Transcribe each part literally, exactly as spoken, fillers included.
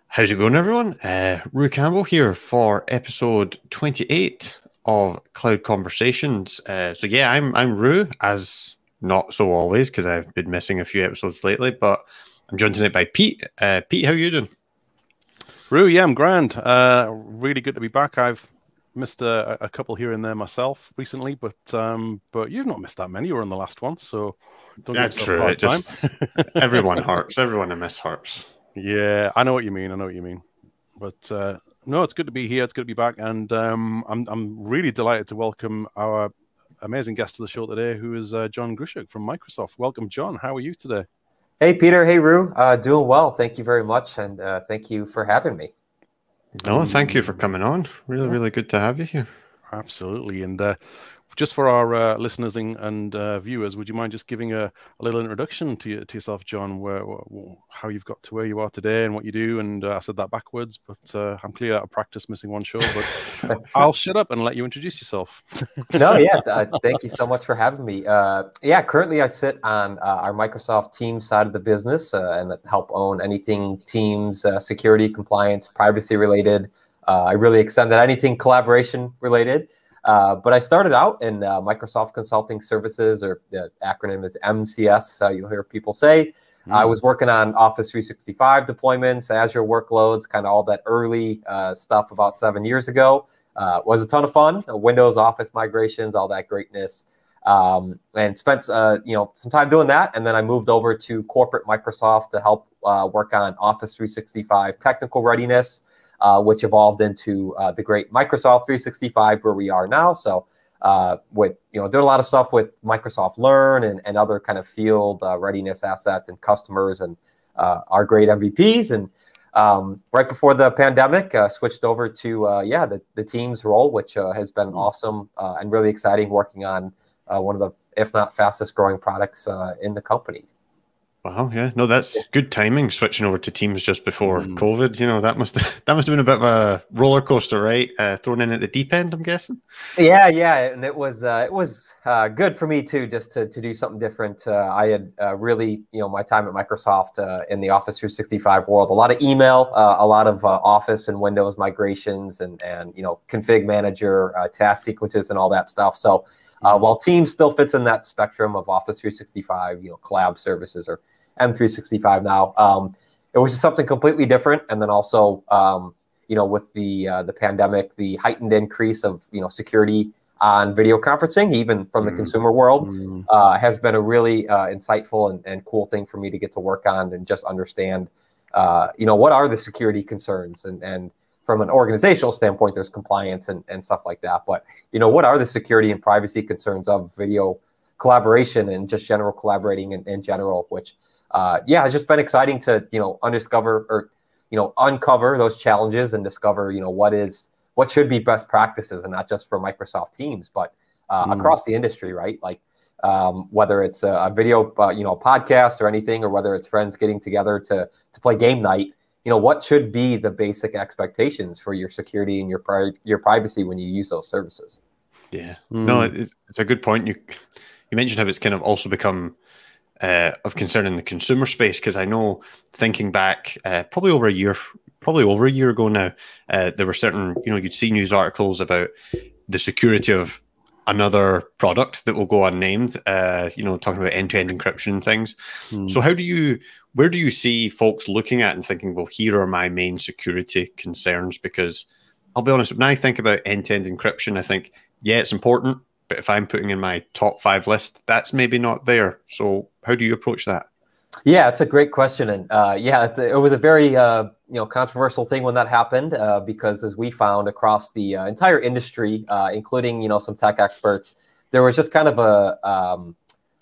How's it going, everyone? Uh, Rue Campbell here for episode twenty-eight of Cloud Conversations. Uh, so yeah, I'm I'm Rue, as not so always because I've been missing a few episodes lately. But I'm joined tonight by Pete. Uh, Pete, how are you doing? Rue, yeah, I'm grand. Uh, really good to be back. I've missed a, a couple here and there myself recently, but um, but you've not missed that many. You were on the last one, so don't That's give true. yourself a It hard just time. everyone hurts. Everyone I miss hurts. Yeah, I know what you mean. I know what you mean. But uh, no, it's good to be here. It's good to be back, and um, I'm I'm really delighted to welcome our amazing guest to the show today, who is uh, John Gruszczyk from Microsoft. Welcome, John. How are you today? Hey, Peter. Hey, Rue. Uh, doing well. Thank you very much, and uh, thank you for having me. No, thank you for coming on. Really, yeah. really good to have you here. Absolutely. And uh, just for our uh, listeners and, and uh, viewers, would you mind just giving a, a little introduction to, you, to yourself, John, where, where, how you've got to where you are today and what you do? And uh, I said that backwards, but uh, I'm clearly out of practice missing one show, but I'll shut up and let you introduce yourself. No, yeah. Uh, thank you so much for having me. Uh, yeah, currently I sit on uh, our Microsoft Teams side of the business uh, and help own anything Teams, uh, security, compliance, privacy related. Uh, I really extended anything collaboration related. Uh, but I started out in uh, Microsoft Consulting Services, or the acronym is M C S, uh, you'll hear people say. Mm. I was working on Office three sixty-five deployments, Azure workloads, kind of all that early uh, stuff about seven years ago. Uh, was a ton of fun, uh, Windows, Office migrations, all that greatness. Um, and spent uh, you know some time doing that. And then I moved over to corporate Microsoft to help uh, work on Office three sixty-five technical readiness. Uh, which evolved into uh, the great Microsoft three sixty-five, where we are now. So uh, with, you know, doing a lot of stuff with Microsoft Learn and, and other kind of field uh, readiness assets and customers and uh, our great M V Ps. And um, right before the pandemic, uh, switched over to, uh, yeah, the, the Teams role, which uh, has been awesome uh, and really exciting, working on uh, one of the, if not fastest growing products uh, in the company. Wow, yeah, no, that's good timing. Switching over to Teams just before mm. COVID, you know, that must that must have been a bit of a roller coaster, right? Uh, thrown in at the deep end, I'm guessing. Yeah, yeah, and it was uh, it was uh, good for me too, just to to do something different. Uh, I had uh, really, you know, my time at Microsoft uh, in the Office three sixty-five world, a lot of email, uh, a lot of uh, Office and Windows migrations, and and you know, config manager, uh, task sequences, and all that stuff. So. Uh, while Teams still fits in that spectrum of Office three sixty-five, you know, collab services or M three sixty-five now, um, it was just something completely different. And then also, um, you know, with the uh, the pandemic, the heightened increase of, you know, security on video conferencing, even from the mm. consumer world, mm. uh, has been a really uh, insightful and, and cool thing for me to get to work on and just understand, uh, you know, what are the security concerns and and from an organizational standpoint, there's compliance and, and stuff like that. But, you know, what are the security and privacy concerns of video collaboration and just general collaborating in, in general, which, uh, yeah, it's just been exciting to, you know, undiscover or, you know, uncover those challenges and discover, you know, what is, what should be best practices, and not just for Microsoft Teams, but uh, mm. across the industry, right? Like um, whether it's a, a video, uh, you know, podcast or anything, or whether it's friends getting together to, to play game night. You know, what should be the basic expectations for your security and your pri your privacy when you use those services? Yeah, mm. no, it's, it's a good point. You you mentioned how it's kind of also become uh, of concern in the consumer space, because I know, thinking back, uh, probably over a year, probably over a year ago now, uh, there were certain, you know, you'd see news articles about the security of another product that will go unnamed, uh, you know, talking about end-to-end encryption and things. Mm. So how do you, where do you see folks looking at and thinking, well, here are my main security concerns? Because I'll be honest, when I think about end-to-end encryption, I think, yeah, it's important, but if I'm putting in my top five list, that's maybe not there. So how do you approach that? Yeah, it's a great question. And uh, yeah, it's a, it was a very, uh, you know, controversial thing when that happened, uh, because as we found across the uh, entire industry, uh, including, you know, some tech experts, there was just kind of a, um,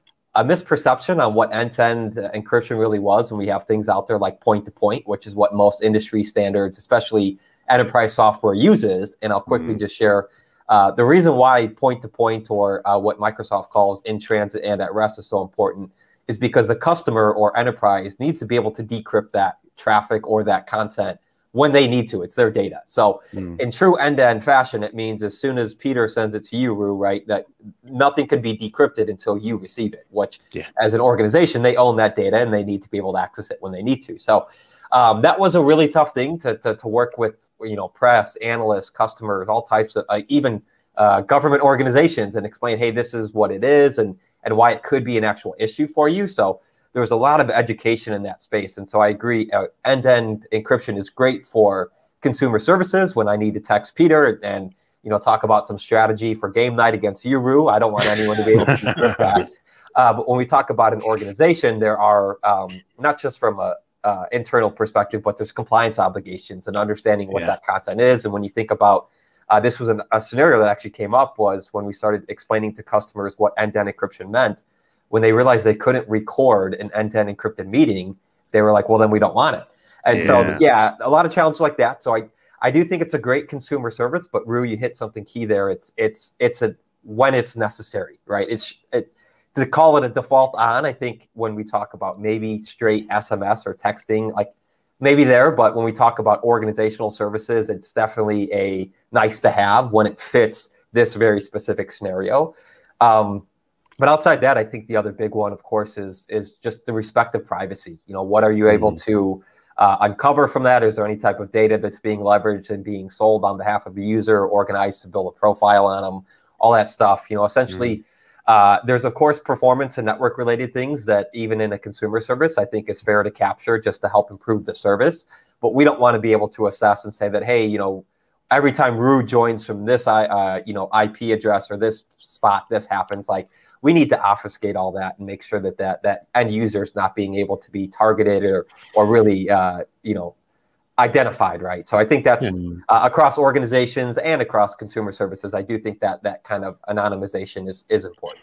a misperception on what end-to-end encryption really was. And we have things out there like point-to-point, which is what most industry standards, especially enterprise software, uses. And I'll quickly mm. just share uh, the reason why point-to-point, or uh, what Microsoft calls in transit and at rest, is so important, is because the customer or enterprise needs to be able to decrypt that traffic or that content when they need to. It's their data. So mm. in true end-to-end fashion, it means as soon as Peter sends it to you, Rue, right, that nothing could be decrypted until you receive it, which yeah. as an organization, they own that data and they need to be able to access it when they need to. So um, that was a really tough thing to, to, to work with, you know, press, analysts, customers, all types of, uh, even uh, government organizations, and explain, hey, this is what it is and, and why it could be an actual issue for you. So there was a lot of education in that space. And so I agree, uh, end-to-end encryption is great for consumer services when I need to text Peter and, you know, talk about some strategy for game night against you, Rue. I don't want anyone to be able to decrypt that. Uh, but when we talk about an organization, there are um, not just from a uh, internal perspective, but there's compliance obligations and understanding what yeah. that content is. And when you think about uh, this was an, a scenario that actually came up was when we started explaining to customers what end-to-end encryption meant. When they realized they couldn't record an end-to-end encrypted meeting, they were like, well, then we don't want it. And yeah. so, yeah, a lot of challenges like that. So I, I do think it's a great consumer service, but Rue, you hit something key there. It's it's it's a when it's necessary, right? It's it, to call it a default on. I think when we talk about maybe straight S M S or texting, like maybe there, but when we talk about organizational services, it's definitely a nice to have when it fits this very specific scenario. Um, but outside that, I think the other big one, of course, is is just the respect of privacy. You know, what are you mm-hmm. able to Uh, uncover from that? Is there any type of data that's being leveraged and being sold on behalf of the user, organized to build a profile on them, all that stuff? You know, essentially, mm. uh, there's, of course, performance and network related things that even in a consumer service, I think is fair to capture just to help improve the service. But we don't want to be able to assess and say that, hey, you know, every time Rue joins from this, uh, you know, I P address or this spot, this happens. Like, we need to obfuscate all that and make sure that that, that end user is not being able to be targeted or or really, uh, you know, identified, right? So I think that's mm. uh, across organizations and across consumer services. I do think that that kind of anonymization is is important.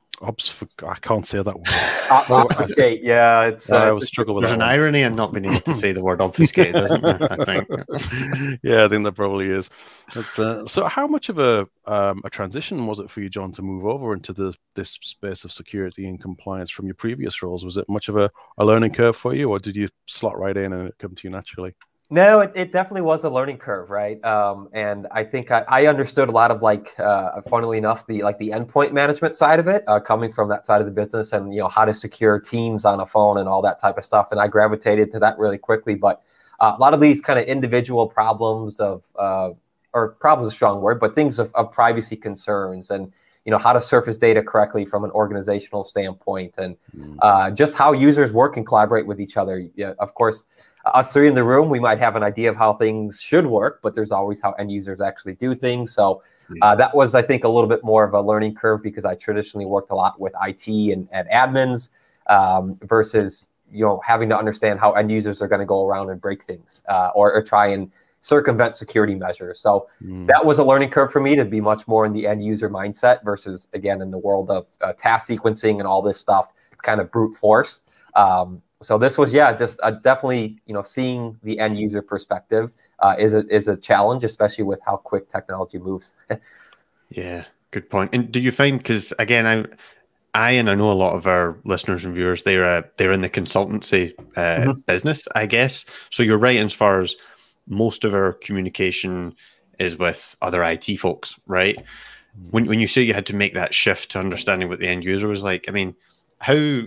Obf I can't say that word. Obfuscate, yeah. It's, uh, uh, I was struggle with There's that an one. irony in not being able to say the word obfuscate, isn't there? I think. Yeah, I think there probably is. But, uh, so, how much of a um, a transition was it for you, John, to move over into the this space of security and compliance from your previous roles? Was it much of a, a learning curve for you, or did you slot right in and it come to you naturally? No, it, it definitely was a learning curve, right? Um, and I think I, I understood a lot of, like, uh, funnily enough, the like the endpoint management side of it, uh, coming from that side of the business, and you know how to secure teams on a phone and all that type of stuff. And I gravitated to that really quickly. But uh, a lot of these kind of individual problems of, uh, or problems is a strong word, but things of, of privacy concerns, and you know how to surface data correctly from an organizational standpoint, and uh, just how users work and collaborate with each other. Yeah, of course. Us three in the room, we might have an idea of how things should work, but there's always how end users actually do things. So uh, that was, I think, a little bit more of a learning curve because I traditionally worked a lot with I T and, and admins um, versus, you know, having to understand how end users are going to go around and break things uh, or, or try and circumvent security measures. So mm. that was a learning curve for me to be much more in the end user mindset versus, again, in the world of uh, task sequencing and all this stuff. It's kind of brute force. Um, So this was, yeah, just uh, definitely, you know, seeing the end user perspective uh, is a is a challenge, especially with how quick technology moves. Yeah, good point. And do you find, because again, I, I and I know a lot of our listeners and viewers, they're uh, they're in the consultancy uh, mm-hmm. business, I guess. So you're right as far as most of our communication is with other I T folks, right? Mm-hmm. When when you say you had to make that shift to understanding what the end user was like, I mean, how.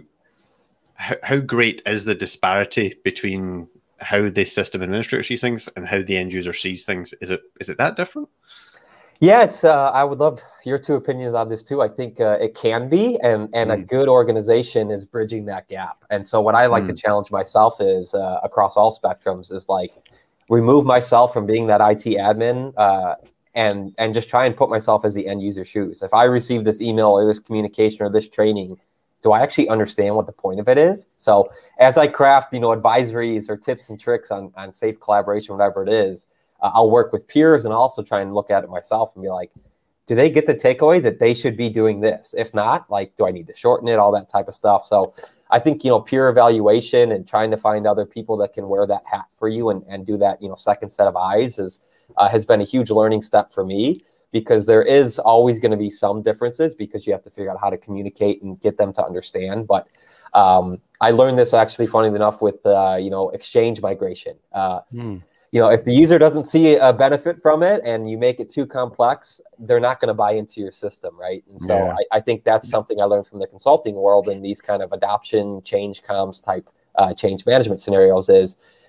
How, how great is the disparity between how the system administrator sees things and how the end user sees things? Is it is it that different? Yeah, it's. Uh, I would love your two opinions on this too. I think uh, it can be, and and mm. a good organization is bridging that gap. And so, what I like mm. to challenge myself is uh, across all spectrums is like remove myself from being that I T admin uh, and and just try and put myself as the end user shoes. If I receive this email or this communication or this training, do I actually understand what the point of it is? So as I craft, you know, advisories or tips and tricks on, on safe collaboration, whatever it is, uh, I'll work with peers and also try and look at it myself and be like, do they get the takeaway that they should be doing this? If not, like, do I need to shorten it? All that type of stuff. So I think, you know, peer evaluation and trying to find other people that can wear that hat for you and, and do that, you know, second set of eyes is, uh, has been a huge learning step for me. Because there is always going to be some differences because you have to figure out how to communicate and get them to understand. But um, I learned this actually, funny enough, with uh, you know, exchange migration. Uh, mm. You know, if the user doesn't see a benefit from it and you make it too complex, they're not going to buy into your system, right? And so yeah. I, I think that's something I learned from the consulting world in these kind of adoption, change comms type uh, change management scenarios is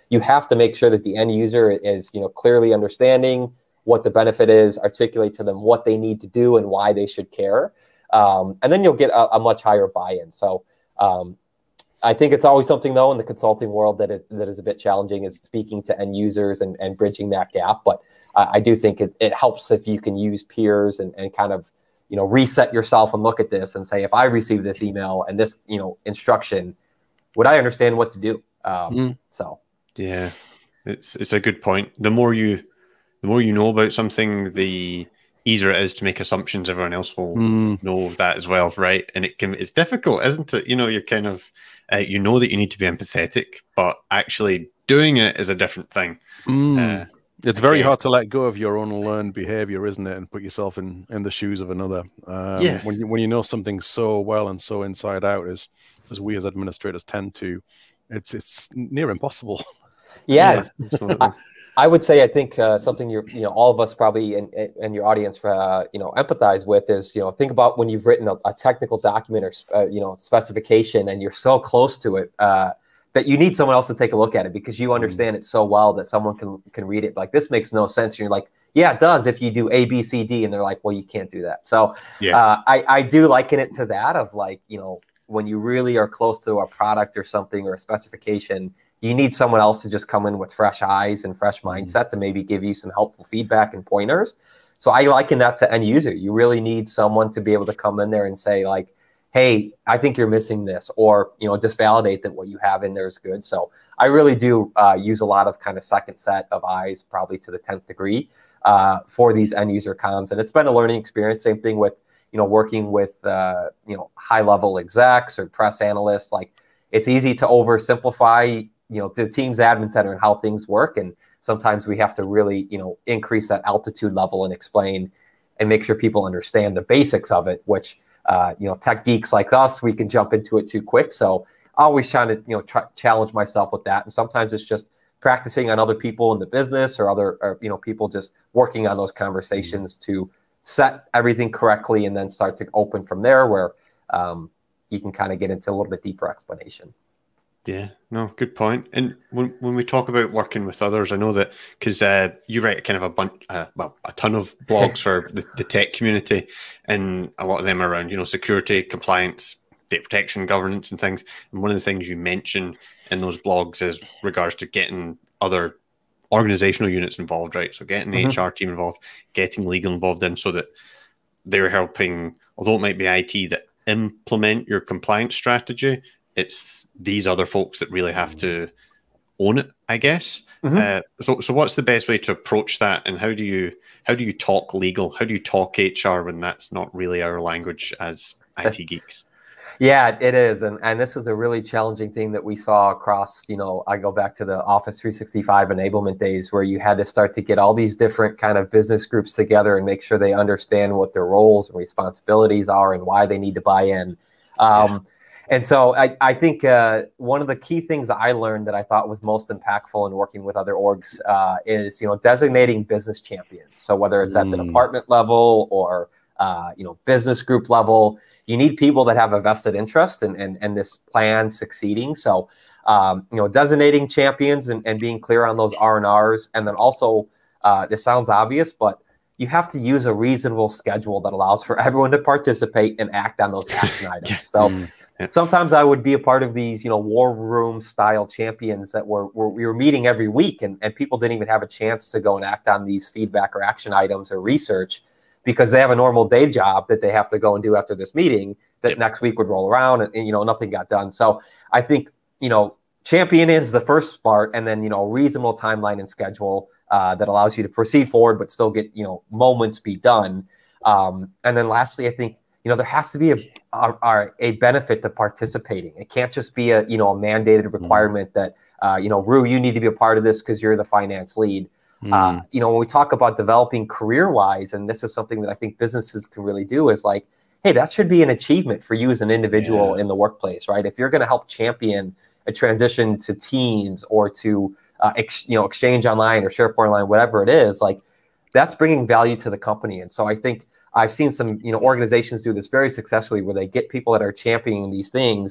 you have to make sure that the end user is, you know, clearly understanding what the benefit is, articulate to them what they need to do and why they should care. Um, and then you'll get a, a much higher buy-in. So um, I think it's always something, though, in the consulting world that is, that is a bit challenging, is speaking to end users and, and bridging that gap. But uh, I do think it, it helps if you can use peers and, and kind of, you know, reset yourself and look at this and say, if I receive this email and this, you know, instruction, would I understand what to do? Um, mm. So, yeah, it's it's a good point. The more you, the more you know about something, the easier it is to make assumptions. Everyone else will mm. know that as well, right? And it can, it's difficult, isn't it? You know, you're kind of, uh, you know that you need to be empathetic, but actually doing it is a different thing. Mm. Uh, it's very hard to let go of your own learned behavior, isn't it, and put yourself in in the shoes of another. Um, yeah. When you when you know something so well and so inside out, as as we as administrators tend to, it's it's near impossible. Yeah, yeah I, I would say I think uh, something you're you know all of us probably and and your audience uh, you know empathize with is, you know, think about when you've written a, a technical document or uh, you know specification and you're so close to it. Uh, that you need someone else to take a look at it because you understand mm. it so well that someone can can read it. Like, this makes no sense. And you're like, yeah, it does if you do A, B, C, D. And they're like, well, you can't do that. So yeah. uh, I, I do liken it to that of, like, you know, when you really are close to a product or something or a specification, you need someone else to just come in with fresh eyes and fresh mindset mm. to maybe give you some helpful feedback and pointers. So I liken that to end user. You really need someone to be able to come in there and say, like, hey, I think you're missing this, or, you know, just validate that what you have in there is good. So I really do uh, use a lot of kind of second set of eyes, probably to the tenth degree, uh, for these end user comms. And it's been a learning experience. Same thing with, you know, working with, uh, you know, high level execs or press analysts. Like, it's easy to oversimplify, you know, the team's admin center and how things work. And sometimes we have to really, you know, increase that altitude level and explain and make sure people understand the basics of it, which, Uh, you know, tech geeks like us, we can jump into it too quick. So always trying to, you know, try, challenge myself with that. And sometimes it's just practicing on other people in the business or other, or, you know, people just working on those conversations to set everything correctly and then start to open from there, where um, you can kind of get into a little bit deeper explanation. Yeah, no, good point. And when when we talk about working with others, I know that because uh, you write kind of a bunch, uh, well, a ton of blogs for the, the tech community, and a lot of them are around, you know, security, compliance, data protection, governance, and things. And one of the things you mention in those blogs is regards to getting other organizational units involved, right? So getting the mm-hmm. H R team involved, getting legal involved in, so that they're helping, although it might be I T that implement your compliance strategy, it's these other folks that really have to own it, I guess. Mm-hmm. Uh, so, so what's the best way to approach that, and how do you how do you talk legal? How do you talk H R when that's not really our language as I T geeks? Yeah, it is, and and this is a really challenging thing that we saw across. You know, I go back to the Office three sixty-five enablement days, where you had to start to get all these different kind of business groups together and make sure they understand what their roles and responsibilities are and why they need to buy in. Um, yeah. And so I, I think uh, one of the key things that I learned that I thought was most impactful in working with other orgs uh, is, you know, designating business champions. So whether it's at the Mm. department level or, uh, you know, business group level, you need people that have a vested interest in, in, in this plan succeeding. So, um, you know, designating champions and, and being clear on those R and Rs. And then also, uh, this sounds obvious, but you have to use a reasonable schedule that allows for everyone to participate and act on those action items. Yeah. So Mm. Yeah. sometimes I would be a part of these, you know, war room style champions that were, were we were meeting every week, and, and people didn't even have a chance to go and act on these feedback or action items or research because they have a normal day job that they have to go and do after this meeting that yep. next week would roll around and, and, you know, nothing got done. So I think, you know, champion is the first part, and then, you know, reasonable timeline and schedule uh, that allows you to proceed forward, but still get, you know, moments be done. Um, and then lastly, I think, you know, there has to be a, a, a benefit to participating. It can't just be a, you know, a mandated requirement mm. that, uh, you know, Rue, you need to be a part of this because you're the finance lead. Mm. Uh, you know, when we talk about developing career-wise, and this is something that I think businesses can really do, is like, hey, that should be an achievement for you as an individual yeah. in the workplace, right? If you're going to help champion a transition to Teams or to, uh, ex, you know, Exchange Online or SharePoint Online, whatever it is, like, that's bringing value to the company. And so I think I've seen some, you know, organizations do this very successfully, where they get people that are championing these things,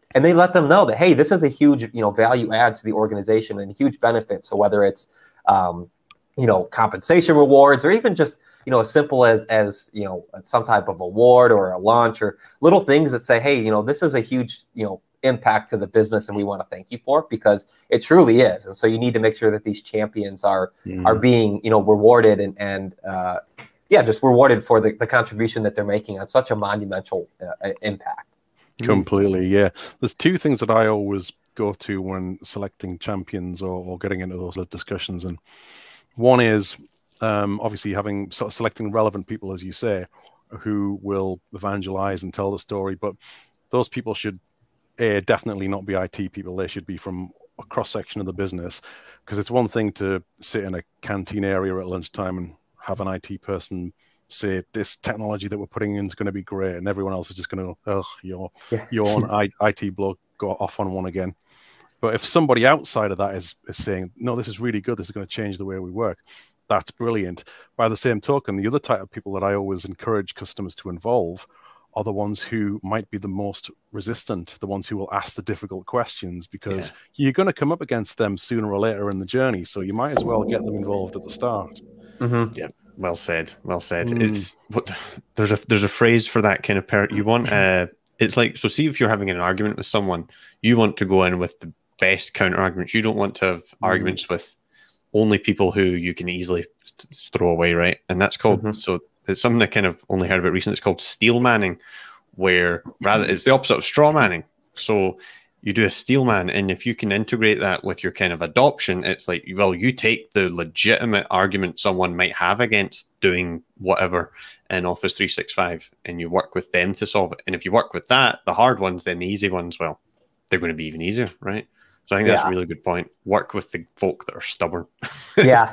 and they let them know that, hey, this is a huge, you know, value add to the organization and a huge benefit. So whether it's, um, you know, compensation rewards, or even just, you know, as simple as, as, you know, some type of award or a lunch, or little things that say, hey, you know, this is a huge, you know, impact to the business, and we want to thank you for it, because it truly is. And so you need to make sure that these champions are, mm. are being, you know, rewarded and, and, uh, yeah, just rewarded for the, the contribution that they're making on such a monumental uh, impact. Completely, yeah. There's two things that I always go to when selecting champions or, or getting into those discussions. And one is um, obviously having sort of selecting relevant people, as you say, who will evangelize and tell the story. But those people should uh, definitely not be I T people. They should be from a cross-section of the business, because it's one thing to sit in a canteen area at lunchtime and have an I T person say this technology that we're putting in is going to be great, and everyone else is just going to, oh, your yeah. your own I T bloke go off on one again. But if somebody outside of that is, is saying, no, this is really good, this is going to change the way we work, that's brilliant. By the same token, the other type of people that I always encourage customers to involve are the ones who might be the most resistant, the ones who will ask the difficult questions, because yeah. you're going to come up against them sooner or later in the journey. So you might as well get them involved at the start. Mm-hmm. Yeah, well said. Well said. Mm. It's what there's a there's a phrase for that kind of parent. You want uh, it's like, so see if you're having an argument with someone, you want to go in with the best counter arguments. You don't want to have mm. arguments with only people who you can easily throw away, right? And that's called mm-hmm. so. It's something I kind of only heard about recently. It's called steel manning, where rather it's the opposite of straw manning. So you do a steel man, and if you can integrate that with your kind of adoption, it's like, well, you take the legitimate argument someone might have against doing whatever in Office three sixty-five, and you work with them to solve it. And if you work with that, the hard ones, then the easy ones, well, they're going to be even easier, right? So I think yeah. that's a really good point. Work with the folk that are stubborn. yeah.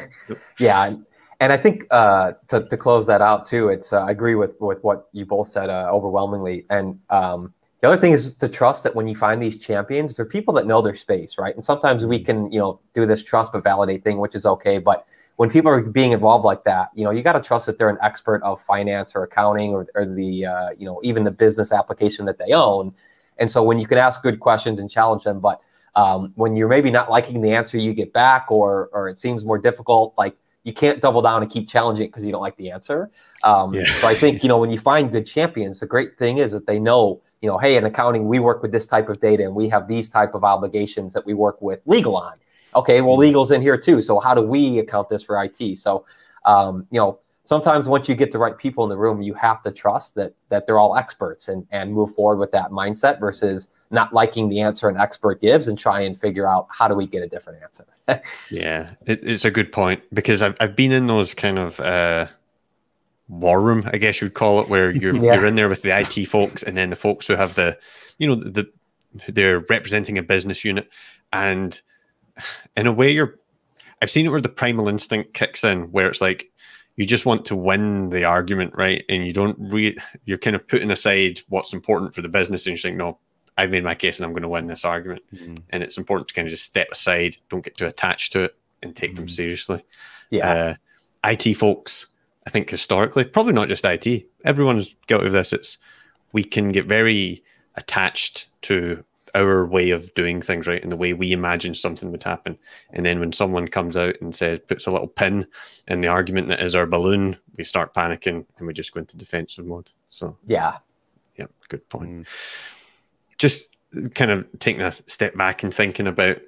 yeah. And I think uh, to, to close that out too, it's uh, I agree with, with what you both said uh, overwhelmingly. And um, the other thing is to trust that when you find these champions, they're people that know their space, right? And sometimes we can, you know, do this trust but validate thing, which is okay. But when people are being involved like that, you know, you got to trust that they're an expert of finance or accounting or, or the, uh, you know, even the business application that they own. And so when you can ask good questions and challenge them, but um, when you're maybe not liking the answer you get back, or or it seems more difficult, like, you can't double down and keep challenging it because you don't like the answer. Um, yeah. So I think, you know, when you find good champions, the great thing is that they know, you know, hey, in accounting, we work with this type of data and we have these type of obligations that we work with legal on. Okay, well, legal's in here too. So how do we account this for I T? So, um, you know, sometimes once you get the right people in the room, you have to trust that that they're all experts and, and move forward with that mindset versus not liking the answer an expert gives and try and figure out how do we get a different answer. Yeah, it, it's a good point, because I've, I've been in those kind of uh, war room, I guess you'd call it, where you're, yeah. you're in there with the I T folks and then the folks who have the, you know, the, the they're representing a business unit. And in a way, you're, I've seen it where the primal instinct kicks in, where it's like, you just want to win the argument, right? And you don't re you're kind of putting aside what's important for the business, and you're saying, no, I've made my case and I'm going to win this argument. Mm-hmm. And it's important to kind of just step aside, don't get too attached to it, and take mm-hmm. them seriously. Yeah. Uh, I T folks, I think historically, probably not just I T, everyone's guilty of this. It's, we can get very attached to our way of doing things, right, and the way we imagine something would happen. And then when someone comes out and says, puts a little pin in the argument that is our balloon, we start panicking and we just go into defensive mode. So yeah, yeah, good point. Mm. Just kind of taking a step back and thinking about,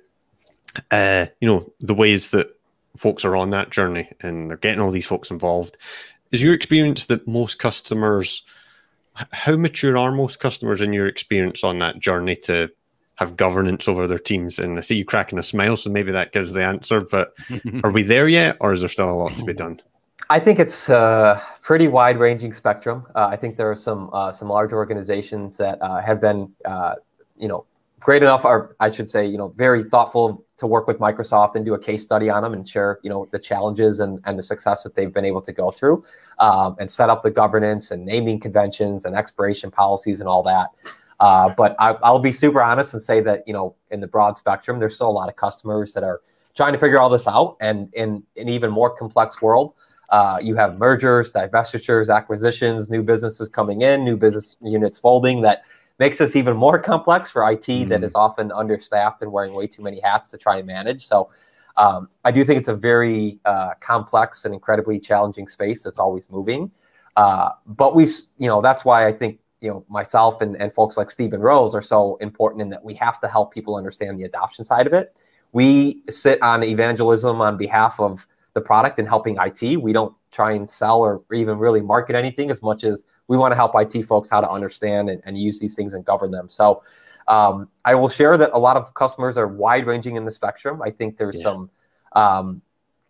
uh, you know, the ways that folks are on that journey and they're getting all these folks involved. Is your experience that most customers, how mature are most customers in your experience on that journey to have governance over their teams? And I see you cracking a smile, so maybe that gives the answer, but are we there yet, or is there still a lot to be done? I think it's a pretty wide-ranging spectrum. Uh, I think there are some uh, some large organizations that uh, have been, uh, you know, great enough, or I should say, you know, very thoughtful to work with Microsoft and do a case study on them and share, you know, the challenges and, and the success that they've been able to go through, um, and set up the governance and naming conventions and expiration policies and all that. Uh, but I, I'll be super honest and say that, you know, in the broad spectrum, there's still a lot of customers that are trying to figure all this out. And in an even more complex world, uh, you have mergers, divestitures, acquisitions, new businesses coming in, new business units folding, that makes this even more complex for I T Mm. that is often understaffed and wearing way too many hats to try and manage. So um, I do think it's a very uh, complex and incredibly challenging space that's always moving. Uh, but we, you know, that's why I think, you know, myself and, and folks like Stephen Rose are so important in that we have to help people understand the adoption side of it. We sit on evangelism on behalf of the product and helping I T. We don't try and sell or even really market anything as much as we want to help I T folks how to understand and, and use these things and govern them. So um, I will share that a lot of customers are wide ranging in the spectrum. I think there's yeah. some um,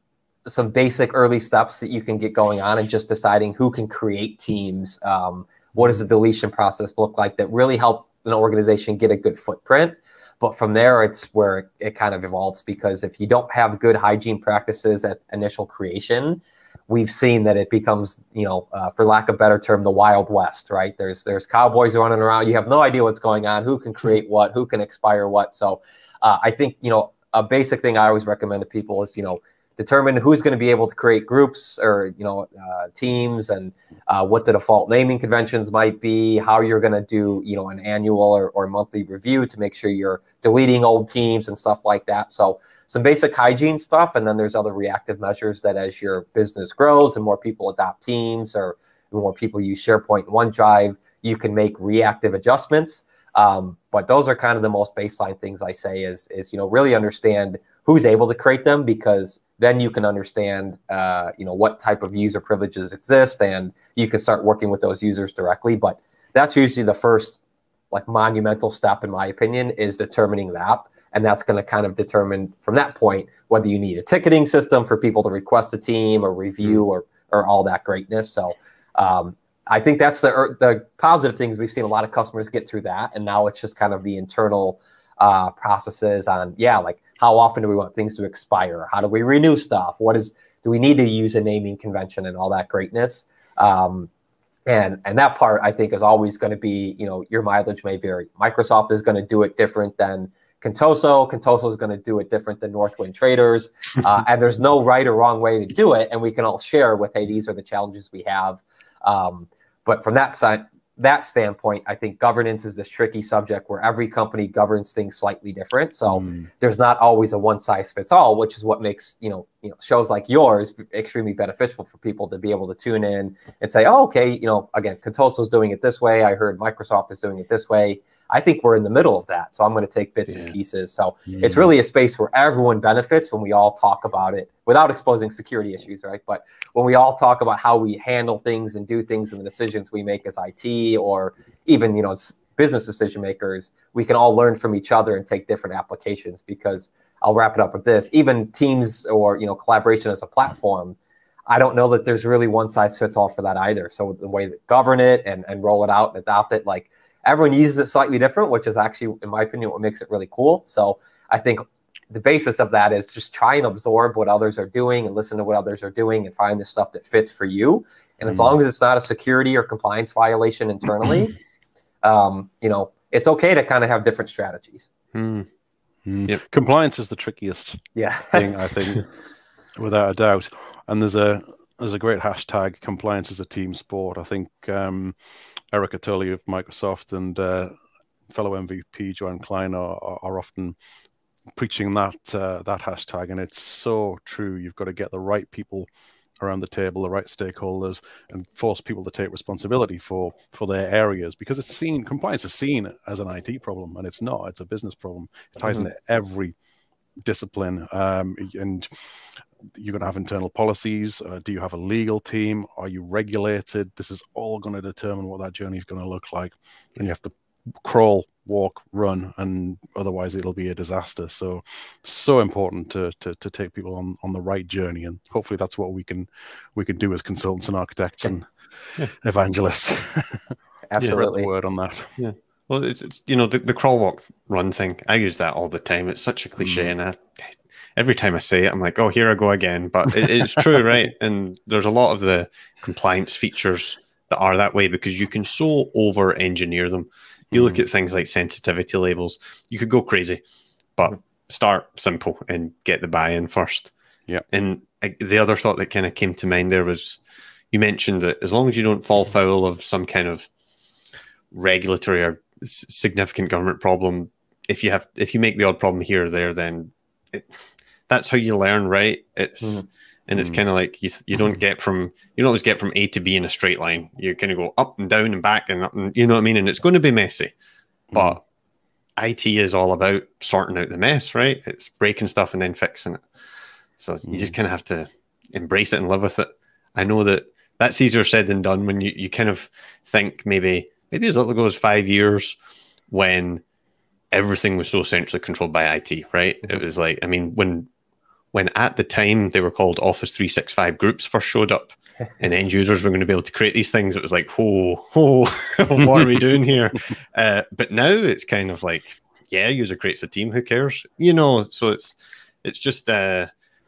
some basic early steps that you can get going on and just deciding who can create teams. Um, what does the deletion process look like that really help an organization get a good footprint? But from there, it's where it kind of evolves, because if you don't have good hygiene practices at initial creation, we've seen that it becomes, you know, uh, for lack of a better term, the Wild West, right? There's there's cowboys running around. You have no idea what's going on, who can create what, who can expire what. So uh, I think, you know, a basic thing I always recommend to people is, you know, determine who's going to be able to create groups or, you know, uh, teams, and uh, what the default naming conventions might be, how you're going to do, you know, an annual or, or monthly review to make sure you're deleting old teams and stuff like that. So some basic hygiene stuff. And then there's other reactive measures that as your business grows and more people adopt teams or more people use SharePoint and OneDrive, you can make reactive adjustments. Um, but those are kind of the most baseline things I say is, is, you know, really understand who's able to create them, because then you can understand, uh, you know, what type of user privileges exist, and you can start working with those users directly. But that's usually the first, like, monumental step, in my opinion, is determining that. And that's going to kind of determine from that point whether you need a ticketing system for people to request a team or review or, or all that greatness. So um, I think that's the, the positive things. We've seen a lot of customers get through that. And now it's just kind of the internal uh, processes on, yeah, like, how often do we want things to expire? How do we renew stuff? What is, do we need to use a naming convention and all that greatness? Um, and, and that part, I think, is always going to be, you know, your mileage may vary. Microsoft is going to do it different than Contoso. Contoso is going to do it different than Northwind Traders. Uh, and there's no right or wrong way to do it. And we can all share with, hey, these are the challenges we have. Um, but from that side, that standpoint, I think governance is this tricky subject where every company governs things slightly different. So mm. there's not always a one size fits all, which is what makes, you know, you know, shows like yours extremely beneficial for people to be able to tune in and say, oh, okay, you know, again, Contoso's doing it this way. I heard Microsoft is doing it this way. I think we're in the middle of that. So I'm going to take bits yeah. and pieces. So mm. it's really a space where everyone benefits when we all talk about it without exposing security issues, right? But when we all talk about how we handle things and do things and the decisions we make as I T or even, you know, business decision makers, we can all learn from each other and take different applications. Because I'll wrap it up with this, even teams or, you know, collaboration as a platform, I don't know that there's really one size fits all for that either. So the way that govern it and, and roll it out and adopt it, like, everyone uses it slightly different, which is actually, in my opinion, what makes it really cool. So I think the basis of that is just try and absorb what others are doing and listen to what others are doing and find the stuff that fits for you. And mm. as long as it's not a security or compliance violation internally, um, you know, it's okay to kind of have different strategies. Mm. Mm. Yep. Compliance is the trickiest yeah. thing, I think, without a doubt. And there's a there's a great hashtag, compliance is a team sport. I think um, Erica Tully of Microsoft and uh, fellow M V P Joanne Klein are, are often preaching that uh, that hashtag, and it's so true. You've got to get the right people around the table, the right stakeholders, and force people to take responsibility for for their areas, because it's seen, compliance is seen as an I T problem, and it's not. It's a business problem. It ties mm-hmm. into every discipline, um, and you're going to have internal policies. Uh, do you have a legal team? Are you regulated? This is all going to determine what that journey is going to look like, and you have to crawl, walk, run, and otherwise it'll be a disaster. So, so important to to, to take people on, on the right journey, and hopefully that's what we can we can do as consultants and architects and yeah. evangelists. Absolutely, yeah, word on that. Yeah. Well, it's, it's you know the, the crawl, walk, run thing. I use that all the time. It's such a cliche, mm. and I, every time I say it, I'm like, oh, here I go again. But it, it's true, right? And there's a lot of the compliance features that are that way because you can so over-engineer them. You look at things like sensitivity labels, you could go crazy, but start simple and get the buy-in first. Yeah. And I, the other thought that kind of came to mind there was, you mentioned that as long as you don't fall foul of some kind of regulatory or significant government problem, if you have if you make the odd problem here or there, then it, that's how you learn, right? It's mm. and it's mm. kind of like you you don't get from you don't always get from A to B in a straight line. You kind of go up and down and back and up, and you know what I mean. And it's going to be messy, but mm. I T is all about sorting out the mess, right? It's breaking stuff and then fixing it. So mm. you just kind of have to embrace it and live with it. I know that that's easier said than done when you, you kind of think maybe maybe as little ago as five years when everything was so centrally controlled by I T, right? Mm. It was like, I mean, when when at the time they were called Office three sixty-five groups first showed up and end users were going to be able to create these things, it was like, whoa, whoa, what are we doing here? Uh, but now it's kind of like, yeah, user creates a team, who cares? You know, so it's it's just uh,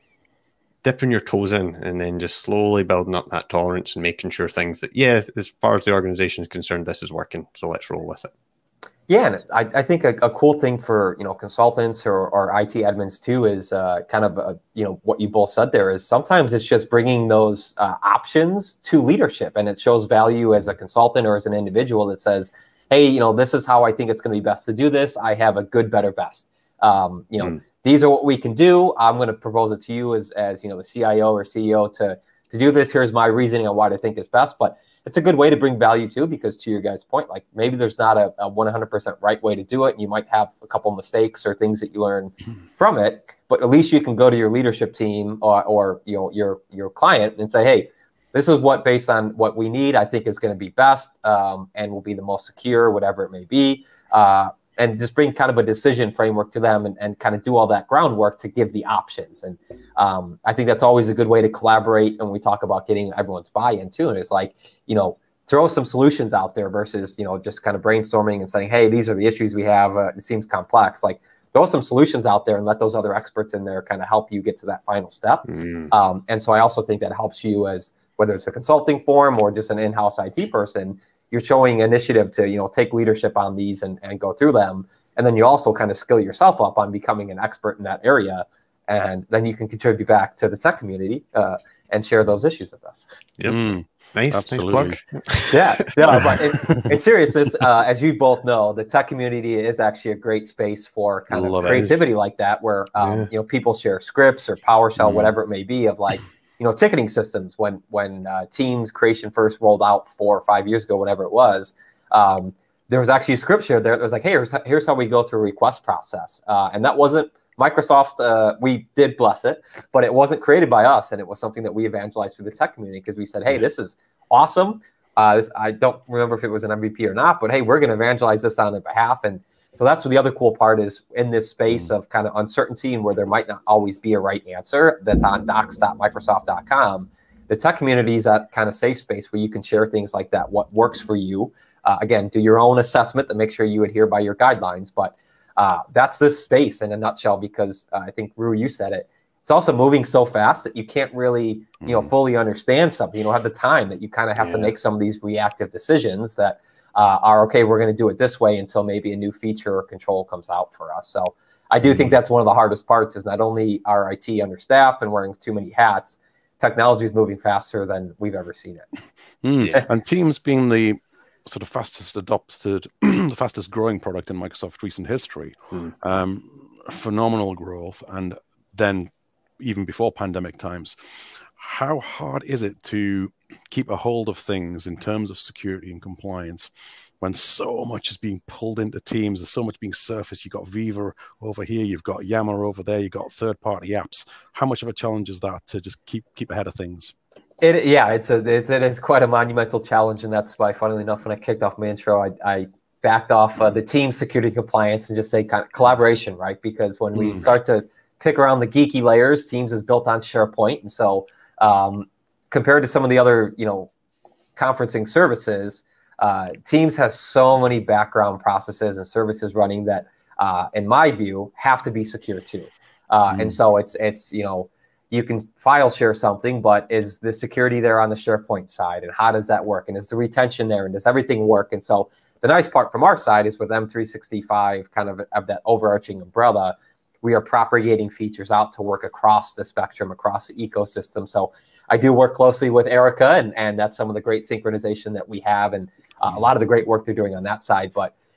dipping your toes in and then just slowly building up that tolerance and making sure things that, yeah, as far as the organization is concerned, this is working, so let's roll with it. Yeah, and I, I think a, a cool thing for, you know, consultants or, or I T admins too is uh, kind of, uh, you know, what you both said there is sometimes it's just bringing those uh, options to leadership, and it shows value as a consultant or as an individual that says, hey, you know, this is how I think it's going to be best to do this. I have a good, better, best. Um, you know, mm. these are what we can do. I'm going to propose it to you as, as you know, the C I O or C E O to, to do this. Here's my reasoning on why I think is best. But it's a good way to bring value too, because to your guys' point, like maybe there's not a, a one hundred percent right way to do it. And you might have a couple mistakes or things that you learn from it, but at least you can go to your leadership team or, or you know, your, your client and say, hey, this is what, based on what we need, I think is going to be best um, and will be the most secure, whatever it may be. Uh, and just bring kind of a decision framework to them and, and kind of do all that groundwork to give the options. And um, I think that's always a good way to collaborate. And we talk about getting everyone's buy-in too. And it's like, you know, throw some solutions out there versus, you know, just kind of brainstorming and saying, hey, these are the issues we have. Uh, it seems complex. Like, throw some solutions out there and let those other experts in there kind of help you get to that final step. Mm. Um, and so I also think that helps you as, whether it's a consulting firm or just an in-house I T person, you're showing initiative to, you know, take leadership on these and, and go through them. And then you also kind of skill yourself up on becoming an expert in that area. And then you can contribute back to the tech community uh, and share those issues with us. Yep. Mm, nice. Absolutely. Nice plug. Yeah. Yeah. But in, in seriousness, uh, as you both know, the tech community is actually a great space for kind of creativity like that, where, um, yeah. you know, people share scripts or PowerShell, mm. whatever it may be, of like, you know, ticketing systems. When when uh, Teams creation first rolled out four or five years ago, whatever it was, um, there was actually a script shared there that was like, hey, here's, here's how we go through a request process. Uh, and that wasn't Microsoft. Uh, we did bless it, but it wasn't created by us. And it was something that we evangelized through the tech community because we said, hey, this is awesome. Uh, this, I don't remember if it was an M V P or not, but hey, we're going to evangelize this on their behalf. And so that's what the other cool part is in this space of kind of uncertainty and where there might not always be a right answer that's on docs dot microsoft dot com. The tech community is that kind of safe space where you can share things like that, what works for you. Uh, again, do your own assessment to make sure you adhere by your guidelines. But uh, that's this space in a nutshell, because uh, I think, Rue, you said it. It's also moving so fast that you can't really, you know, fully understand something. You don't have the time, that you kind of have yeah. to make some of these reactive decisions that Uh, are, okay, we're going to do it this way until maybe a new feature or control comes out for us. So I do think that's one of the hardest parts, is not only our I T understaffed and wearing too many hats, technology is moving faster than we've ever seen it. Mm. Yeah. And Teams being the sort of fastest adopted, the fastest growing product in Microsoft recent history, mm. um, phenomenal growth. And then even before pandemic times, how hard is it to keep a hold of things in terms of security and compliance when so much is being pulled into Teams? There's so much being surfaced. You've got Viva over here, you've got Yammer over there, you've got third-party apps. How much of a challenge is that to just keep keep ahead of things? It, yeah, it's a, it's, it is quite a monumental challenge, and that's why, funnily enough, when I kicked off my intro, I, I backed off uh, the team security compliance and just say kind of collaboration, right? Because when we mm. start to pick around the geeky layers, Teams is built on SharePoint, and so um, compared to some of the other, you know, conferencing services, uh, Teams has so many background processes and services running that, uh, in my view, have to be secure too. Uh, mm. And so it's it's you know, you can file share something, but is the security there on the SharePoint side, and how does that work? And is the retention there, and does everything work? And so the nice part from our side is with M three sixty-five, kind of of that overarching umbrella, we are propagating features out to work across the spectrum, across the ecosystem. So I do work closely with Erica, and, and that's some of the great synchronization that we have, and uh, a lot of the great work they're doing on that side. But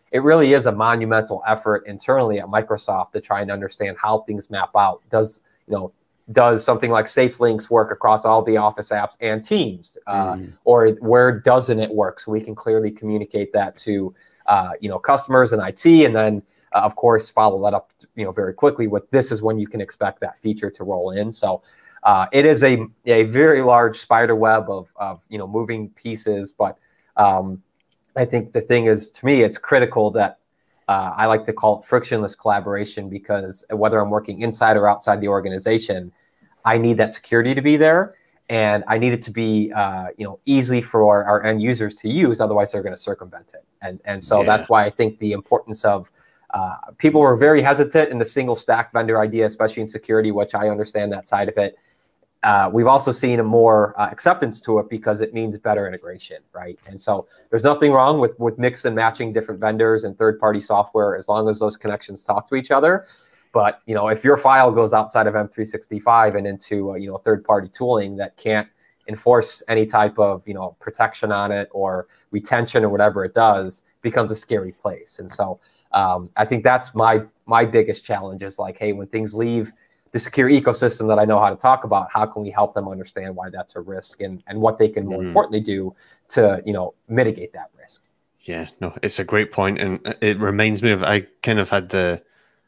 it really is a monumental effort internally at Microsoft to try and understand how things map out. Does, you know, does something like Safe Links work across all the Office apps and Teams? Uh, mm. Or where doesn't it work? So we can clearly communicate that to, uh, you know, customers and I T, and then, uh, of course, follow that up, you know, very quickly with this is when you can expect that feature to roll in. So uh, it is a, a very large spider web of, of, you know, moving pieces. But um, I think the thing is, to me, it's critical that uh, I like to call it frictionless collaboration, because whether I'm working inside or outside the organization, I need that security to be there, and I need it to be, uh, you know, easy for our end users to use. Otherwise, they're going to circumvent it. And and so yeah. that's why I think the importance of uh, people were very hesitant in the single stack vendor idea, especially in security, which I understand that side of it. Uh, we've also seen a more uh, acceptance to it because it means better integration, right? And so there's nothing wrong with with mix and matching different vendors and third-party software as long as those connections talk to each other. But you know, if your file goes outside of M three sixty-five and into uh, you know third-party tooling that can't enforce any type of you know protection on it or retention or whatever it does, it becomes a scary place. And so um, I think that's my my biggest challenge is like, hey, when things leave the secure ecosystem that I know how to talk about, how can we help them understand why that's a risk and, and what they can more mm. importantly do to, you know, mitigate that risk. Yeah, no, it's a great point. And it reminds me of, I kind of had the,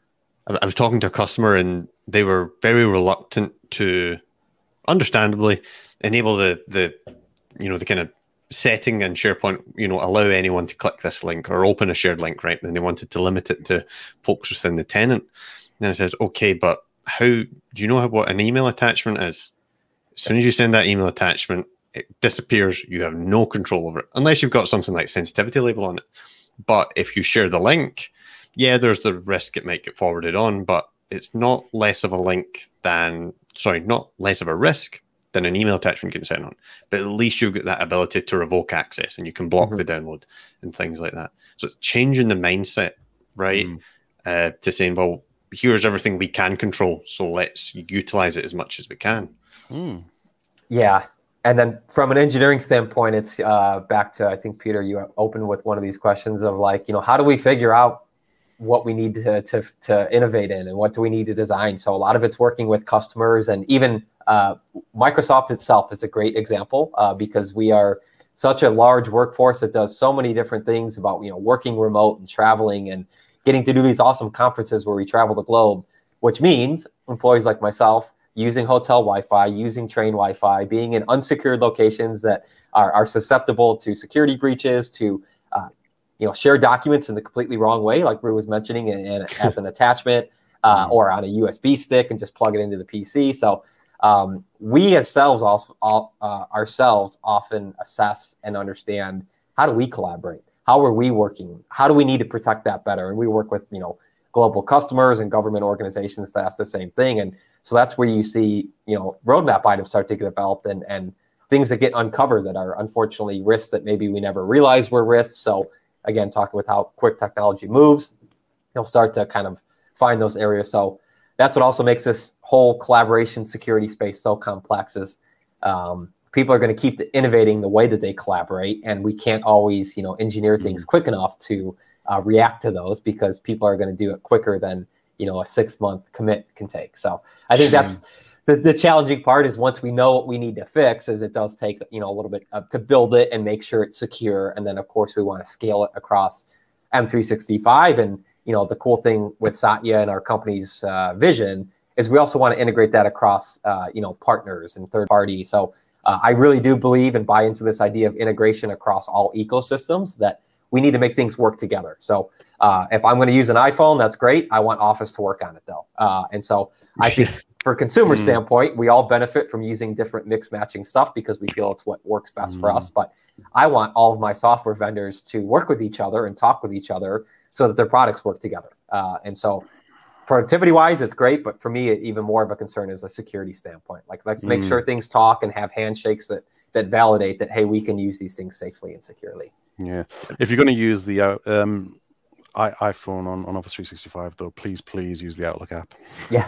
I was talking to a customer and they were very reluctant to, understandably, enable the, the, you know, the kind of setting and SharePoint, you know, allow anyone to click this link or open a shared link, right? Then they wanted to limit it to folks within the tenant. And then it says, okay, but how do you know how, what an email attachment is? As soon as you send that email attachment, it disappears. You have no control over it unless you've got something like sensitivity label on it. But if you share the link, yeah, there's the risk it might get forwarded on, but it's not less of a link than, sorry, not less of a risk than an email attachment getting sent on. But at least you've got that ability to revoke access and you can block mm-hmm. the download and things like that. So it's changing the mindset, right? Mm. Uh, to saying, well, here's everything we can control, so let's utilize it as much as we can. Mm. Yeah. And then from an engineering standpoint, it's uh, back to, I think, Peter, you opened with one of these questions of like, you know, how do we figure out what we need to, to, to innovate in and what do we need to design? So a lot of it's working with customers, and even uh, Microsoft itself is a great example uh, because we are such a large workforce that does so many different things about, you know, working remote and traveling and getting to do these awesome conferences where we travel the globe, which means employees like myself using hotel Wi-Fi, using train Wi-Fi, being in unsecured locations that are, are susceptible to security breaches, to uh, you know, share documents in the completely wrong way, like Rue was mentioning, and, and as an attachment uh, or on a U S B stick and just plug it into the P C. So um, we ourselves also uh, ourselves often assess and understand, how do we collaborate? How are we working? How do we need to protect that better? And we work with, you know, global customers and government organizations to ask the same thing. And so that's where you see, you know, roadmap items start to get developed and, and things that get uncovered that are unfortunately risks that maybe we never realized were risks. So again, talking with how quick technology moves, you'll start to kind of find those areas. So that's what also makes this whole collaboration security space so complex is, um, people are going to keep innovating the way that they collaborate, and we can't always, you know, engineer things mm-hmm. quick enough to uh, react to those because people are going to do it quicker than, you know, a six-month commit can take. So I think that's the, the challenging part is once we know what we need to fix, is it does take, you know, a little bit of, to build it and make sure it's secure. And then, of course, we want to scale it across M three sixty-five. And, you know, the cool thing with Satya and our company's uh, vision is we also want to integrate that across, uh, you know, partners and third party. So Uh, I really do believe and buy into this idea of integration across all ecosystems, that we need to make things work together. So uh, if I'm going to use an iPhone, that's great. I want Office to work on it, though. Uh, and so I think for a consumer mm. standpoint, we all benefit from using different mix matching stuff because we feel it's what works best mm. for us. But I want all of my software vendors to work with each other and talk with each other so that their products work together. Uh, and so productivity-wise, it's great, but for me, even more of a concern is a security standpoint. Like, let's make mm. sure things talk and have handshakes that that validate that, hey, we can use these things safely and securely. Yeah. If you're going to use the uh, um, I iPhone on, on Office three sixty-five, though, please, please use the Outlook app. Yeah.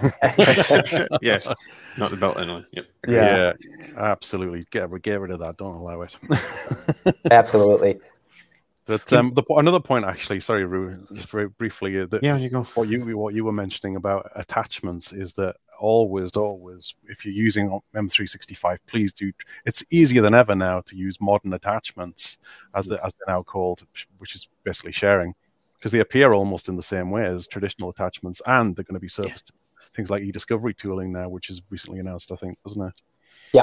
Yeah. Not the built-in one. Yep. Yeah. yeah. Absolutely. Get, get rid of that. Don't allow it. Absolutely. But um, the, another point, actually, sorry, Ru, just very briefly, uh, that yeah, you go. What you what you were mentioning about attachments is that always, always, if you're using M three sixty-five, please do. It's easier than ever now to use modern attachments, as they, as they're now called, which is basically sharing, because they appear almost in the same way as traditional attachments, and they're going to be surfaced yeah. things like e-discovery tooling now, which is recently announced, I think, wasn't it? Yeah.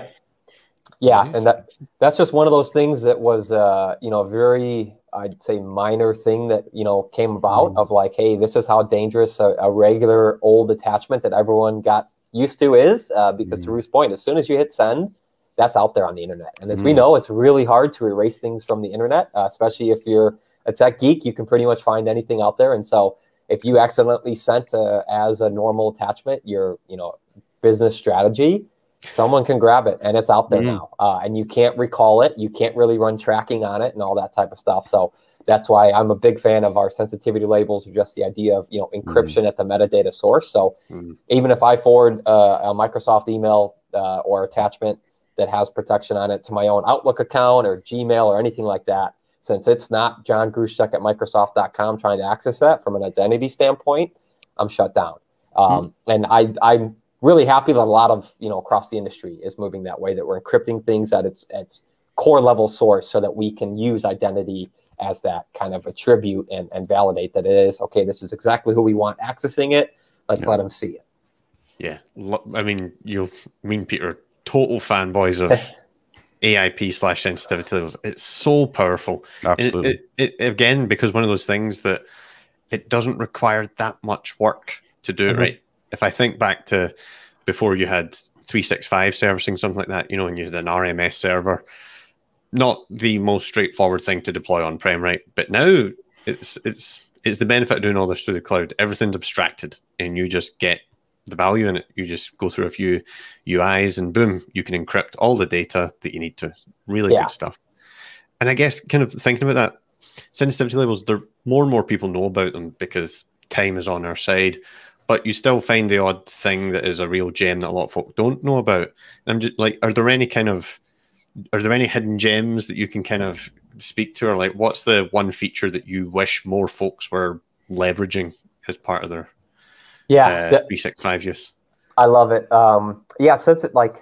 Yeah, and that that's just one of those things that was, uh, you know, a very, I'd say, minor thing that, you know, came about mm. of like, hey, this is how dangerous a, a regular old attachment that everyone got used to is, uh, because mm. to Ruth's point, as soon as you hit send, that's out there on the internet. And as mm. we know, it's really hard to erase things from the internet, uh, especially if you're a tech geek, you can pretty much find anything out there. And so if you accidentally sent uh, as a normal attachment your, you know, business strategy, someone can grab it and it's out there mm. now. Uh, and you can't recall it. You can't really run tracking on it and all that type of stuff. So that's why I'm a big fan of our sensitivity labels, or just the idea of, you know, encryption mm. at the metadata source. So mm. even if I forward uh, a Microsoft email uh, or attachment that has protection on it to my own Outlook account or Gmail or anything like that, since it's not John Gruszczyk at Microsoft dot com trying to access that from an identity standpoint, I'm shut down. Um, mm. And I, I'm really happy that a lot of, you know, across the industry is moving that way, that we're encrypting things at its, its core level source so that we can use identity as that kind of attribute and, and validate that it is, okay, this is exactly who we want accessing it. Let's yeah. let them see it. Yeah. I mean, you mean Peter, total fanboys of A I P slash sensitivity levels. It's so powerful. Absolutely. It, it, it, again, because one of those things that it doesn't require that much work to do mm-hmm. it right. If I think back to before you had three sixty-five servicing, something like that, you know, and you had an R M S server, not the most straightforward thing to deploy on-prem, right? But now it's it's it's the benefit of doing all this through the cloud. Everything's abstracted and you just get the value in it. You just go through a few U Is and boom, you can encrypt all the data that you need to. Really yeah. good stuff. And I guess kind of thinking about that, sensitivity labels, there more and more people know about them because time is on our side. But you still find the odd thing that is a real gem that a lot of folk don't know about. And I'm just like, are there any kind of, are there any hidden gems that you can kind of speak to? Or like, what's the one feature that you wish more folks were leveraging as part of their yeah, uh, the, three sixty-five use? I love it. Um, yeah, since it like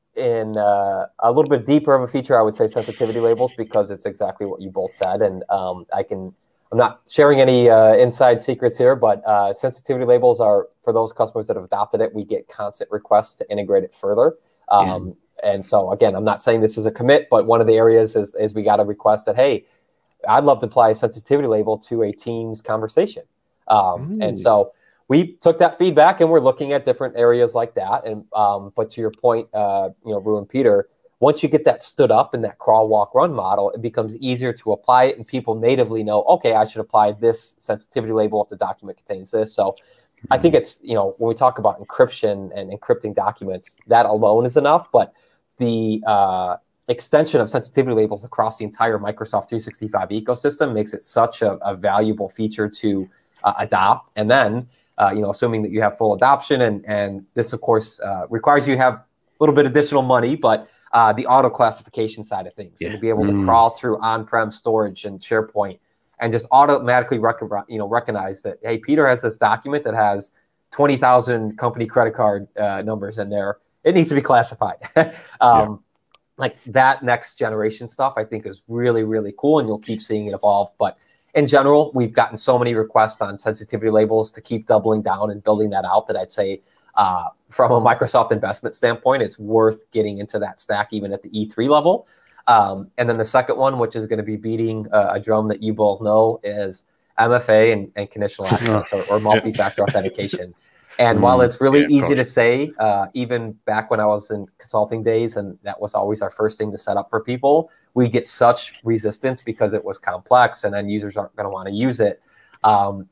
in uh, a little bit deeper of a feature, I would say sensitivity labels, because it's exactly what you both said. And um, I can, I'm not sharing any uh, inside secrets here, but uh, sensitivity labels are, for those customers that have adopted it, we get constant requests to integrate it further. Um, yeah. And so, again, I'm not saying this is a commit, but one of the areas is, is we got a request that, hey, I'd love to apply a sensitivity label to a Teams conversation. Um, and so we took that feedback and we're looking at different areas like that. And um, but to your point, uh, you know, Ru and Peter, once you get that stood up in that crawl, walk, run model, it becomes easier to apply it, and people natively know, okay, I should apply this sensitivity label if the document contains this. So mm-hmm. I think it's, you know, when we talk about encryption and encrypting documents, that alone is enough. But the uh, extension of sensitivity labels across the entire Microsoft three sixty-five ecosystem makes it such a, a valuable feature to uh, adopt. And then, uh, you know, assuming that you have full adoption, and, and this, of course, uh, requires you to have a little bit additional money, but Uh, the auto classification side of things, yeah. and to be able to mm. crawl through on-prem storage and SharePoint and just automatically rec you know, recognize that, hey, Peter has this document that has twenty thousand company credit card uh, numbers in there. It needs to be classified. um, yeah. Like that next generation stuff, I think, is really, really cool, and you'll keep seeing it evolve. But in general, we've gotten so many requests on sensitivity labels to keep doubling down and building that out that I'd say, Uh, from a Microsoft investment standpoint, it's worth getting into that stack even at the E three level. Um, and then the second one, which is going to be beating uh, a drum that you both know, is M F A and, and conditional access or, or multi-factor authentication. And mm, while it's really yeah, easy to say, uh, even back when I was in consulting days, and that was always our first thing to set up for people, we get such resistance because it was complex and then users aren't going to want to use it. Um,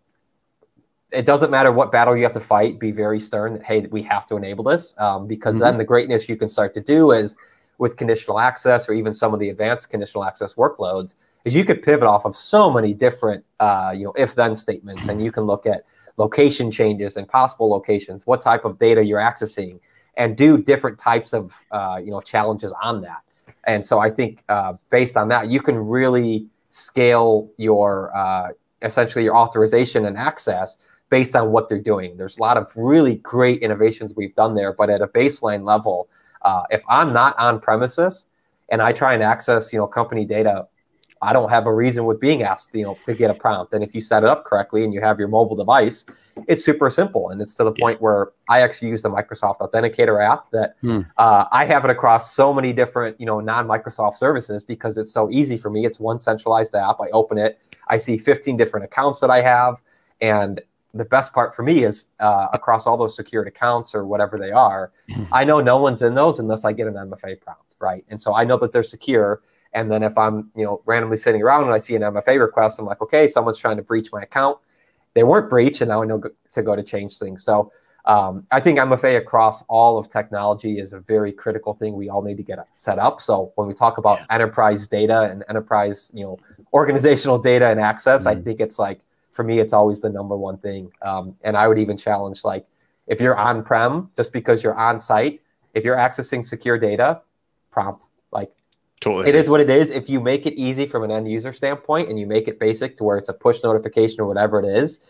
It doesn't matter what battle you have to fight, be very stern that, hey, we have to enable this, um, because mm-hmm. then the greatness you can start to do is with conditional access, or even some of the advanced conditional access workloads, is you could pivot off of so many different, uh, you know, if-then statements, and you can look at location changes and possible locations, what type of data you're accessing, and do different types of, uh, you know, challenges on that. And so I think uh, based on that, you can really scale your uh, essentially your authorization and access based on what they're doing. There's a lot of really great innovations we've done there, but at a baseline level, uh, if I'm not on premises and I try and access, you know, company data, I don't have a reason with being asked, you know, to get a prompt. And if you set it up correctly and you have your mobile device, it's super simple. And it's to the yeah. point where I actually use the Microsoft Authenticator app that hmm. uh, I have it across so many different, you know, non-Microsoft services because it's so easy for me. It's one centralized app. I open it. I see fifteen different accounts that I have. And the best part for me is uh, across all those secured accounts or whatever they are, I know no one's in those unless I get an M F A prompt, right? And so I know that they're secure. And then if I'm, you know, randomly sitting around and I see an M F A request, I'm like, okay, someone's trying to breach my account. They weren't breached, and now I know to go to change things. So um, I think M F A across all of technology is a very critical thing we all need to get set up. So when we talk about enterprise data and enterprise, you know, organizational data and access, mm-hmm. I think it's like, for me, it's always the number one thing. Um, and I would even challenge, like, if you're on-prem, just because you're on-site, if you're accessing secure data, prompt. Like, totally. It is what it is. If you make it easy from an end-user standpoint and you make it basic to where it's a push notification or whatever it is,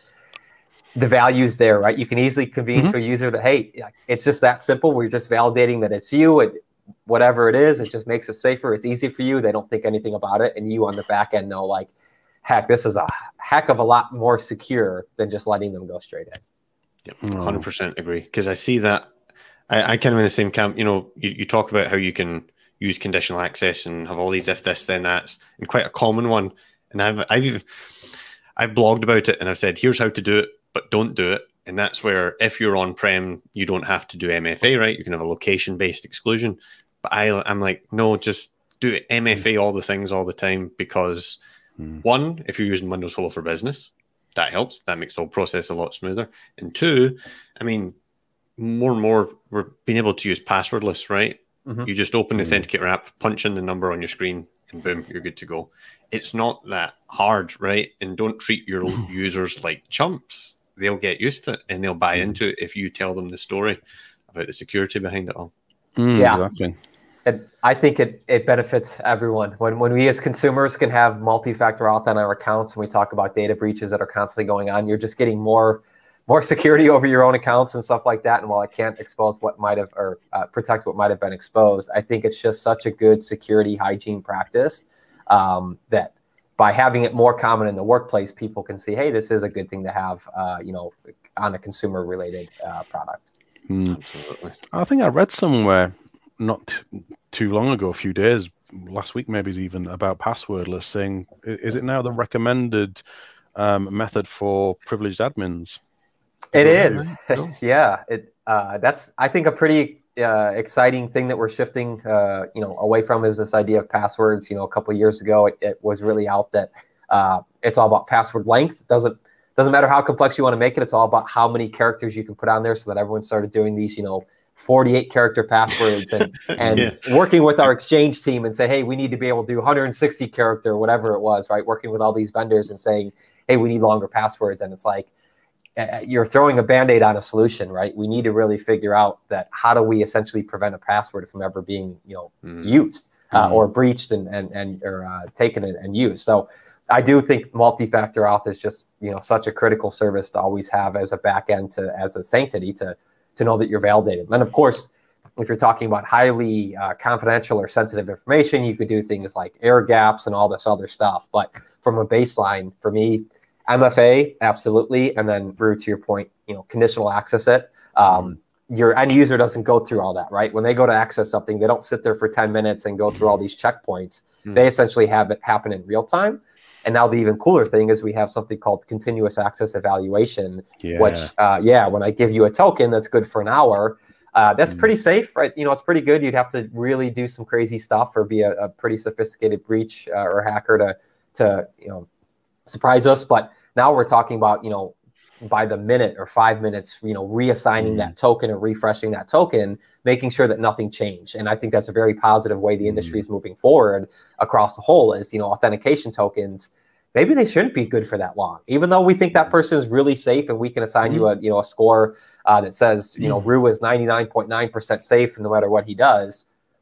the value's there, right? You can easily convene mm-hmm. to a user that, hey, it's just that simple. We're just validating that it's you. It, whatever it is, it just makes it safer. It's easy for you. They don't think anything about it. And you on the back end know, like, heck, this is a heck of a lot more secure than just letting them go straight in. Yeah, one hundred percent agree. Because I see that, I, I kind of in the same camp, you know, you, you talk about how you can use conditional access and have all these if this, then that's, and quite a common one. And I've, I've, even, I've blogged about it and I've said, here's how to do it, but don't do it. And that's where if you're on-prem, you don't have to do M F A, right? You can have a location-based exclusion. But I, I'm like, no, just do M F A all the things all the time because one, if you're using Windows Hello for Business, that helps. That makes the whole process a lot smoother. And two, I mean, more and more, we're being able to use passwordless, right? Mm-hmm. You just open the mm-hmm. Authenticator app, punch in the number on your screen, and boom, you're good to go. It's not that hard, right? And don't treat your users like chumps. They'll get used to it, and they'll buy into it if you tell them the story about the security behind it all. Mm, yeah. Exactly. And I think it, it benefits everyone. When when we as consumers can have multi-factor auth on our accounts, and we talk about data breaches that are constantly going on, you're just getting more more security over your own accounts and stuff like that. And while I can't expose what might have or uh, protect what might have been exposed, I think it's just such a good security hygiene practice um, that by having it more common in the workplace, people can see, hey, this is a good thing to have, uh, you know, on a consumer-related uh, product. Mm. Absolutely. I think I read somewhere not too long ago, a few days, last week maybe even, about passwordless, saying, is it now the recommended um, method for privileged admins? It is. Yeah. It, uh, that's, I think, a pretty uh, exciting thing that we're shifting, uh, you know, away from is this idea of passwords. You know, a couple of years ago, it, it was really out that uh, it's all about password length. It doesn't, doesn't matter how complex you want to make it. It's all about how many characters you can put on there, so that everyone started doing these, you know, forty-eight character passwords and, and yeah. working with our exchange team and say, hey, we need to be able to do one hundred sixty character, whatever it was, right? Working with all these vendors and saying, hey, we need longer passwords. And it's like, uh, you're throwing a Band-Aid on a solution, right? We need to really figure out that how do we essentially prevent a password from ever being, you know, mm. used uh, mm. or breached and, and, and or uh, taken and, and used. So I do think multi-factor auth is just, you know, such a critical service to always have as a back end to, as a sanctity to, to know that you're validated. And of course, if you're talking about highly uh, confidential or sensitive information, you could do things like air gaps and all this other stuff. But from a baseline, for me, M F A, absolutely. And then, Drew, to your point, you know, conditional access it. Um, your end user doesn't go through all that, right? When they go to access something, they don't sit there for ten minutes and go through all these checkpoints. Mm. They essentially have it happen in real time. And now the even cooler thing is we have something called continuous access evaluation, yeah. which, uh, yeah, when I give you a token that's good for an hour, uh, that's mm. pretty safe, right? You know, it's pretty good. You'd have to really do some crazy stuff or be a, a pretty sophisticated breach uh, or hacker to, to, you know, surprise us. But now we're talking about, you know, by the minute or five minutes, you know, reassigning mm. that token or refreshing that token, making sure that nothing changed. And I think that's a very positive way the industry mm. is moving forward across the whole is, you know, authentication tokens. Maybe they shouldn't be good for that long, even though we think that person is really safe and we can assign mm. you a, you know, a score uh, that says, you know, Rue is ninety-nine point nine percent safe no matter what he does.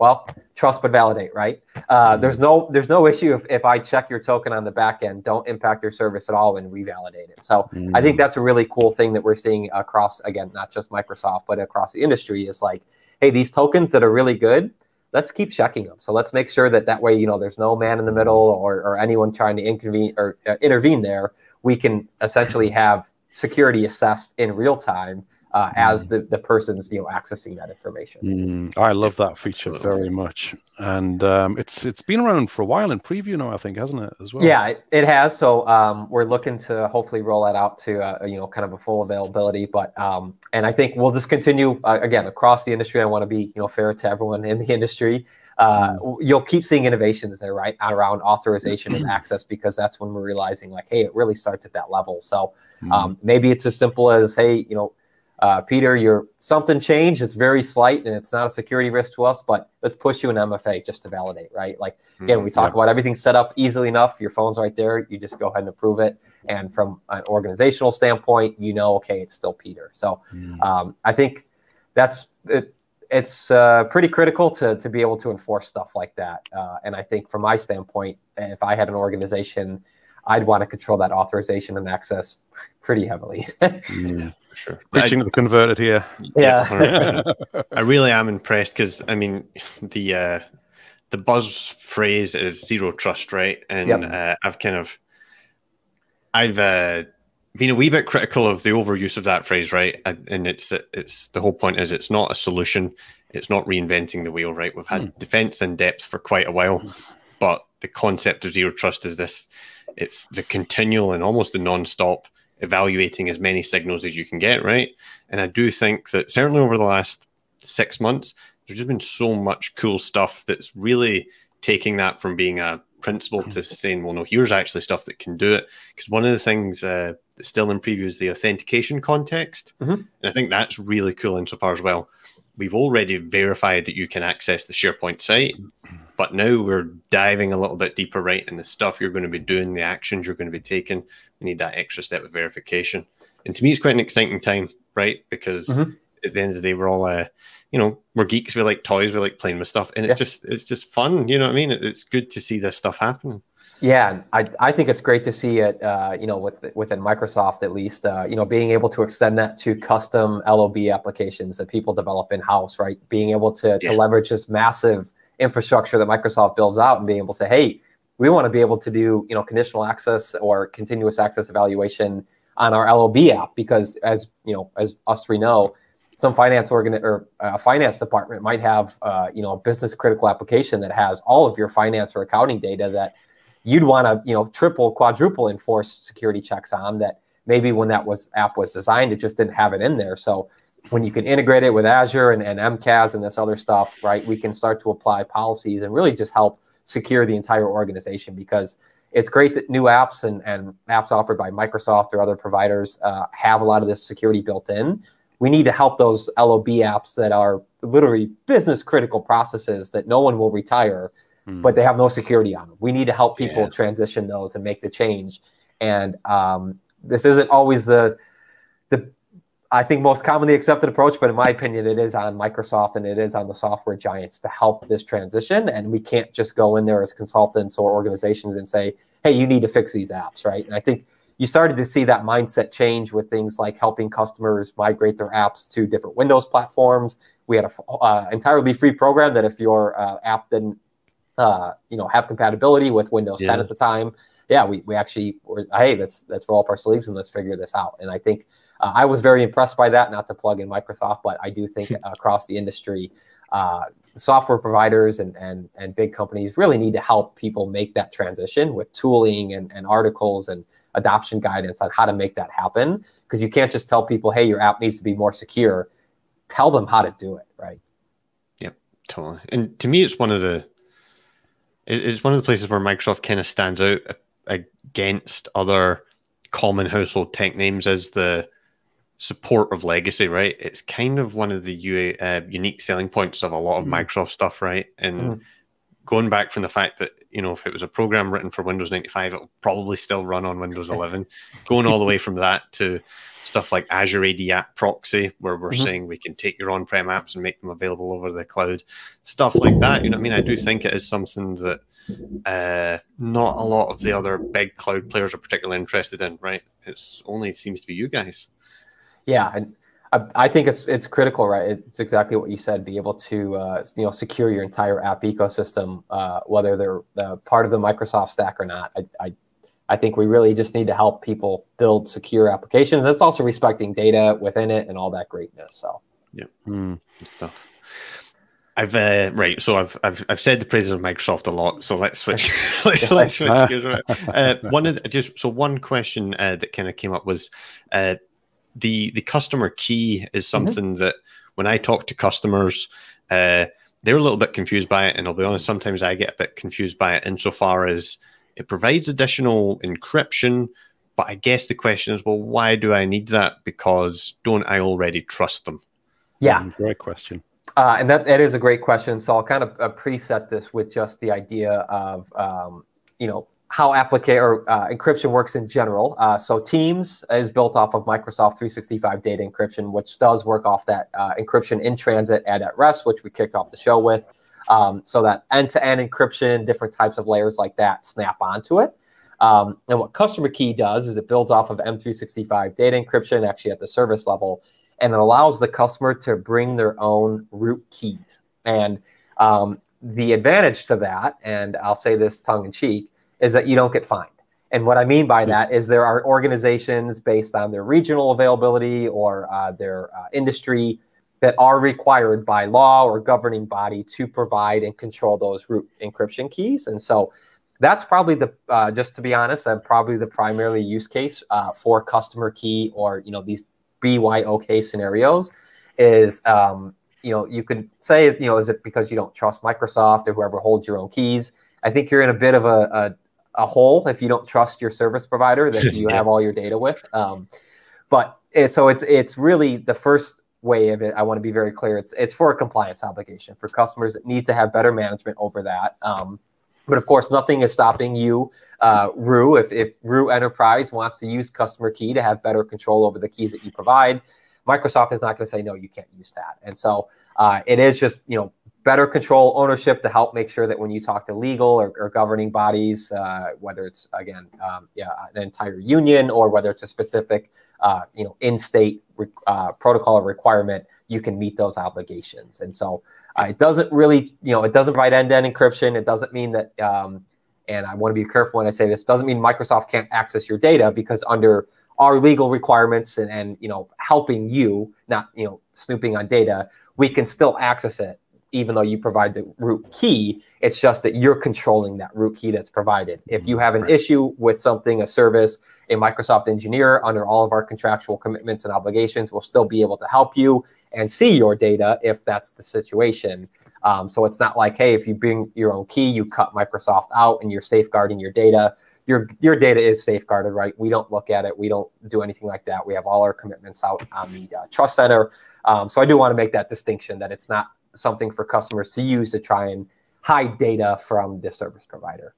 Well, trust but validate, right? Uh, there's no there's no issue if, if I check your token on the back end, don't impact your service at all and revalidate it. So mm. I think that's a really cool thing that we're seeing across, again, not just Microsoft, but across the industry is like, hey, these tokens that are really good, let's keep checking them. So let's make sure that that way, you know, there's no man in the middle or, or anyone trying to intervene or uh, intervene there. We can essentially have security assessed in real time Uh, as the, the person's, you know, accessing that information. Mm, I love that feature very much. And um, it's it's been around for a while in preview now, I think, hasn't it, as well? Yeah, it, it has. So um, we're looking to hopefully roll that out to, uh, you know, kind of a full availability. But, um, and I think we'll just continue, uh, again, across the industry. I want to be, you know, fair to everyone in the industry. Uh, mm. You'll keep seeing innovations there, right, around authorization and access, because that's when we're realizing, like, hey, it really starts at that level. So um, mm. maybe it's as simple as, hey, you know, Uh, Peter, you're something changed. It's very slight and it's not a security risk to us, but let's push you an M F A just to validate, right? Like, again, we talk yeah. about everything set up easily enough. Your phone's right there. You just go ahead and approve it. And from an organizational standpoint, you know, okay, it's still Peter. So mm. um, I think that's it. It's uh, pretty critical to, to be able to enforce stuff like that. Uh, and I think from my standpoint, if I had an organization, I'd want to control that authorization and access pretty heavily. Yeah, for sure. Preaching to the converted here. Yeah. I really am impressed because, I mean, the uh, the buzz phrase is zero trust, right? And yep. uh, I've kind of, I've uh, been a wee bit critical of the overuse of that phrase, right? And it's, it's the whole point is it's not a solution. It's not reinventing the wheel, right? We've had hmm. defense in depth for quite a while, but the concept of zero trust is this. It's the continual and almost the non-stop evaluating as many signals as you can get, right? And I do think that certainly over the last six months, there's just been so much cool stuff that's really taking that from being a principle to saying, well, no, here's actually stuff that can do it. Because one of the things uh, that's still in preview is the authentication context. Mm-hmm. And I think that's really cool insofar as well. We've already verified that you can access the SharePoint site, but now we're diving a little bit deeper, right? In the stuff you're going to be doing, the actions you're going to be taking. We need that extra step of verification. And to me, it's quite an exciting time, right? Because mm-hmm. at the end of the day, we're all, uh, you know, we're geeks. We like toys. We like playing with stuff. And it's yeah. just, it's just fun. You know what I mean? It, it's good to see this stuff happening. Yeah, I, I think it's great to see it, uh, you know, with, within Microsoft at least, uh, you know, being able to extend that to custom L O B applications that people develop in-house, right? Being able to, yeah. to leverage this massive infrastructure that Microsoft builds out and being able to say, hey, we want to be able to do, you know, conditional access or continuous access evaluation on our L O B app, because as, you know, as us three know, some finance organ or a uh, finance department might have, uh, you know, a business critical application that has all of your finance or accounting data that you'd want to, you know, triple, quadruple enforce security checks on that. Maybe when that was app was designed, it just didn't have it in there. So when you can integrate it with Azure and, and M C A S and this other stuff, right, we can start to apply policies and really just help secure the entire organization, because it's great that new apps and, and apps offered by Microsoft or other providers uh, have a lot of this security built in. We need to help those L O B apps that are literally business critical processes that no one will retire, mm. but they have no security on them. We need to help people yeah. transition those and make the change. And um, this isn't always the, the, I think, most commonly accepted approach, but in my opinion, it is on Microsoft and it is on the software giants to help this transition. And we can't just go in there as consultants or organizations and say, hey, you need to fix these apps, right? And I think you started to see that mindset change with things like helping customers migrate their apps to different Windows platforms. We had an uh, entirely free program that if your uh, app didn't uh, you know, have compatibility with Windows yeah. ten at the time, yeah, we, we actually were, hey, let's, let's roll up our sleeves and let's figure this out. And I think uh, I was very impressed by that, not to plug in Microsoft, but I do think across the industry, uh, software providers and, and, and big companies really need to help people make that transition with tooling and, and articles and adoption guidance on how to make that happen. Because you can't just tell people, hey, your app needs to be more secure. Tell them how to do it, right? Yep, totally. And to me, it's one of the, it's one of the places where Microsoft kind of stands out against other common household tech names as the support of legacy, right? It's kind of one of the uh, unique selling points of a lot of mm. Microsoft stuff, right? And mm. going back from the fact that, you know, if it was a program written for Windows ninety-five, it'll probably still run on Windows eleven. Going all the way from that to stuff like Azure A D App Proxy, where we're mm-hmm. saying we can take your on-prem apps and make them available over the cloud. Stuff like that. You know what I mean? I do think it is something that uh, not a lot of the other big cloud players are particularly interested in, right? It's only it seems to be you guys. Yeah, and I, I think it's it's critical, right? It's exactly what you said. Be able to uh, you know secure your entire app ecosystem, uh, whether they're uh, part of the Microsoft stack or not. I, I I think we really just need to help people build secure applications. That's also respecting data within it and all that greatness. So yeah, mm, good stuff. I've uh, right. So I've I've I've said the praises of Microsoft a lot. So let's switch. let's, let's switch gears. Uh, one of the, just so one question uh, that kind of came up was uh, the the customer key is something mm-hmm. that when I talk to customers, uh, they're a little bit confused by it, and I'll be honest. Sometimes I get a bit confused by it insofar as it provides additional encryption. But I guess the question is, well, why do I need that? Because don't I already trust them? Yeah, mm, great question. Uh, and that, that is a great question. So I'll kind of uh, preset this with just the idea of, um, you know, how applica- or uh, encryption works in general. Uh, so Teams is built off of Microsoft three sixty-five data encryption, which does work off that uh, encryption in transit and at rest, which we kicked off the show with. Um, so that end-to-end encryption, different types of layers like that snap onto it. Um, and what Customer Key does is it builds off of M three sixty-five data encryption, actually at the service level, and it allows the customer to bring their own root keys. And um, the advantage to that, and I'll say this tongue in cheek, is that you don't get fined. And what I mean by that is there are organizations based on their regional availability or uh, their uh, industry that are required by law or governing body to provide and control those root encryption keys. And so that's probably the, uh, just to be honest, uh, probably the primary use case uh, for Customer Key or, you know, these B Y O K scenarios is, um, you know, you could say, you know, is it because you don't trust Microsoft or whoever holds your own keys? I think you're in a bit of a, a, a hole if you don't trust your service provider that you yeah. have all your data with. Um, but it, so it's it's really the first way of it. I want to be very clear. It's it's for a compliance obligation for customers that need to have better management over that. Um, But of course, nothing is stopping you, uh, R U. If, if R U Enterprise wants to use Customer Key to have better control over the keys that you provide, Microsoft is not going to say, no, you can't use that. And so uh, it is just, you know, better control ownership to help make sure that when you talk to legal or, or governing bodies, uh, whether it's, again, um, yeah, an entire union or whether it's a specific, uh, you know, in-state uh, protocol or requirement, you can meet those obligations. And so uh, it doesn't really, you know, it doesn't provide end-to-end encryption. It doesn't mean that, um, and I want to be careful when I say this, doesn't mean Microsoft can't access your data, because under our legal requirements and, and you know, helping you, not, you know, snooping on data, we can still access it even though you provide the root key. It's just that you're controlling that root key that's provided. If you have an right. issue with something, a service, a Microsoft engineer under all of our contractual commitments and obligations will still be able to help you and see your data if that's the situation. Um, so it's not like, hey, if you bring your own key, you cut Microsoft out and you're safeguarding your data. Your, your data is safeguarded, right? We don't look at it. We don't do anything like that. We have all our commitments out on the uh, Trust Center. Um, so I do want to make that distinction that it's not something for customers to use to try and hide data from the service provider.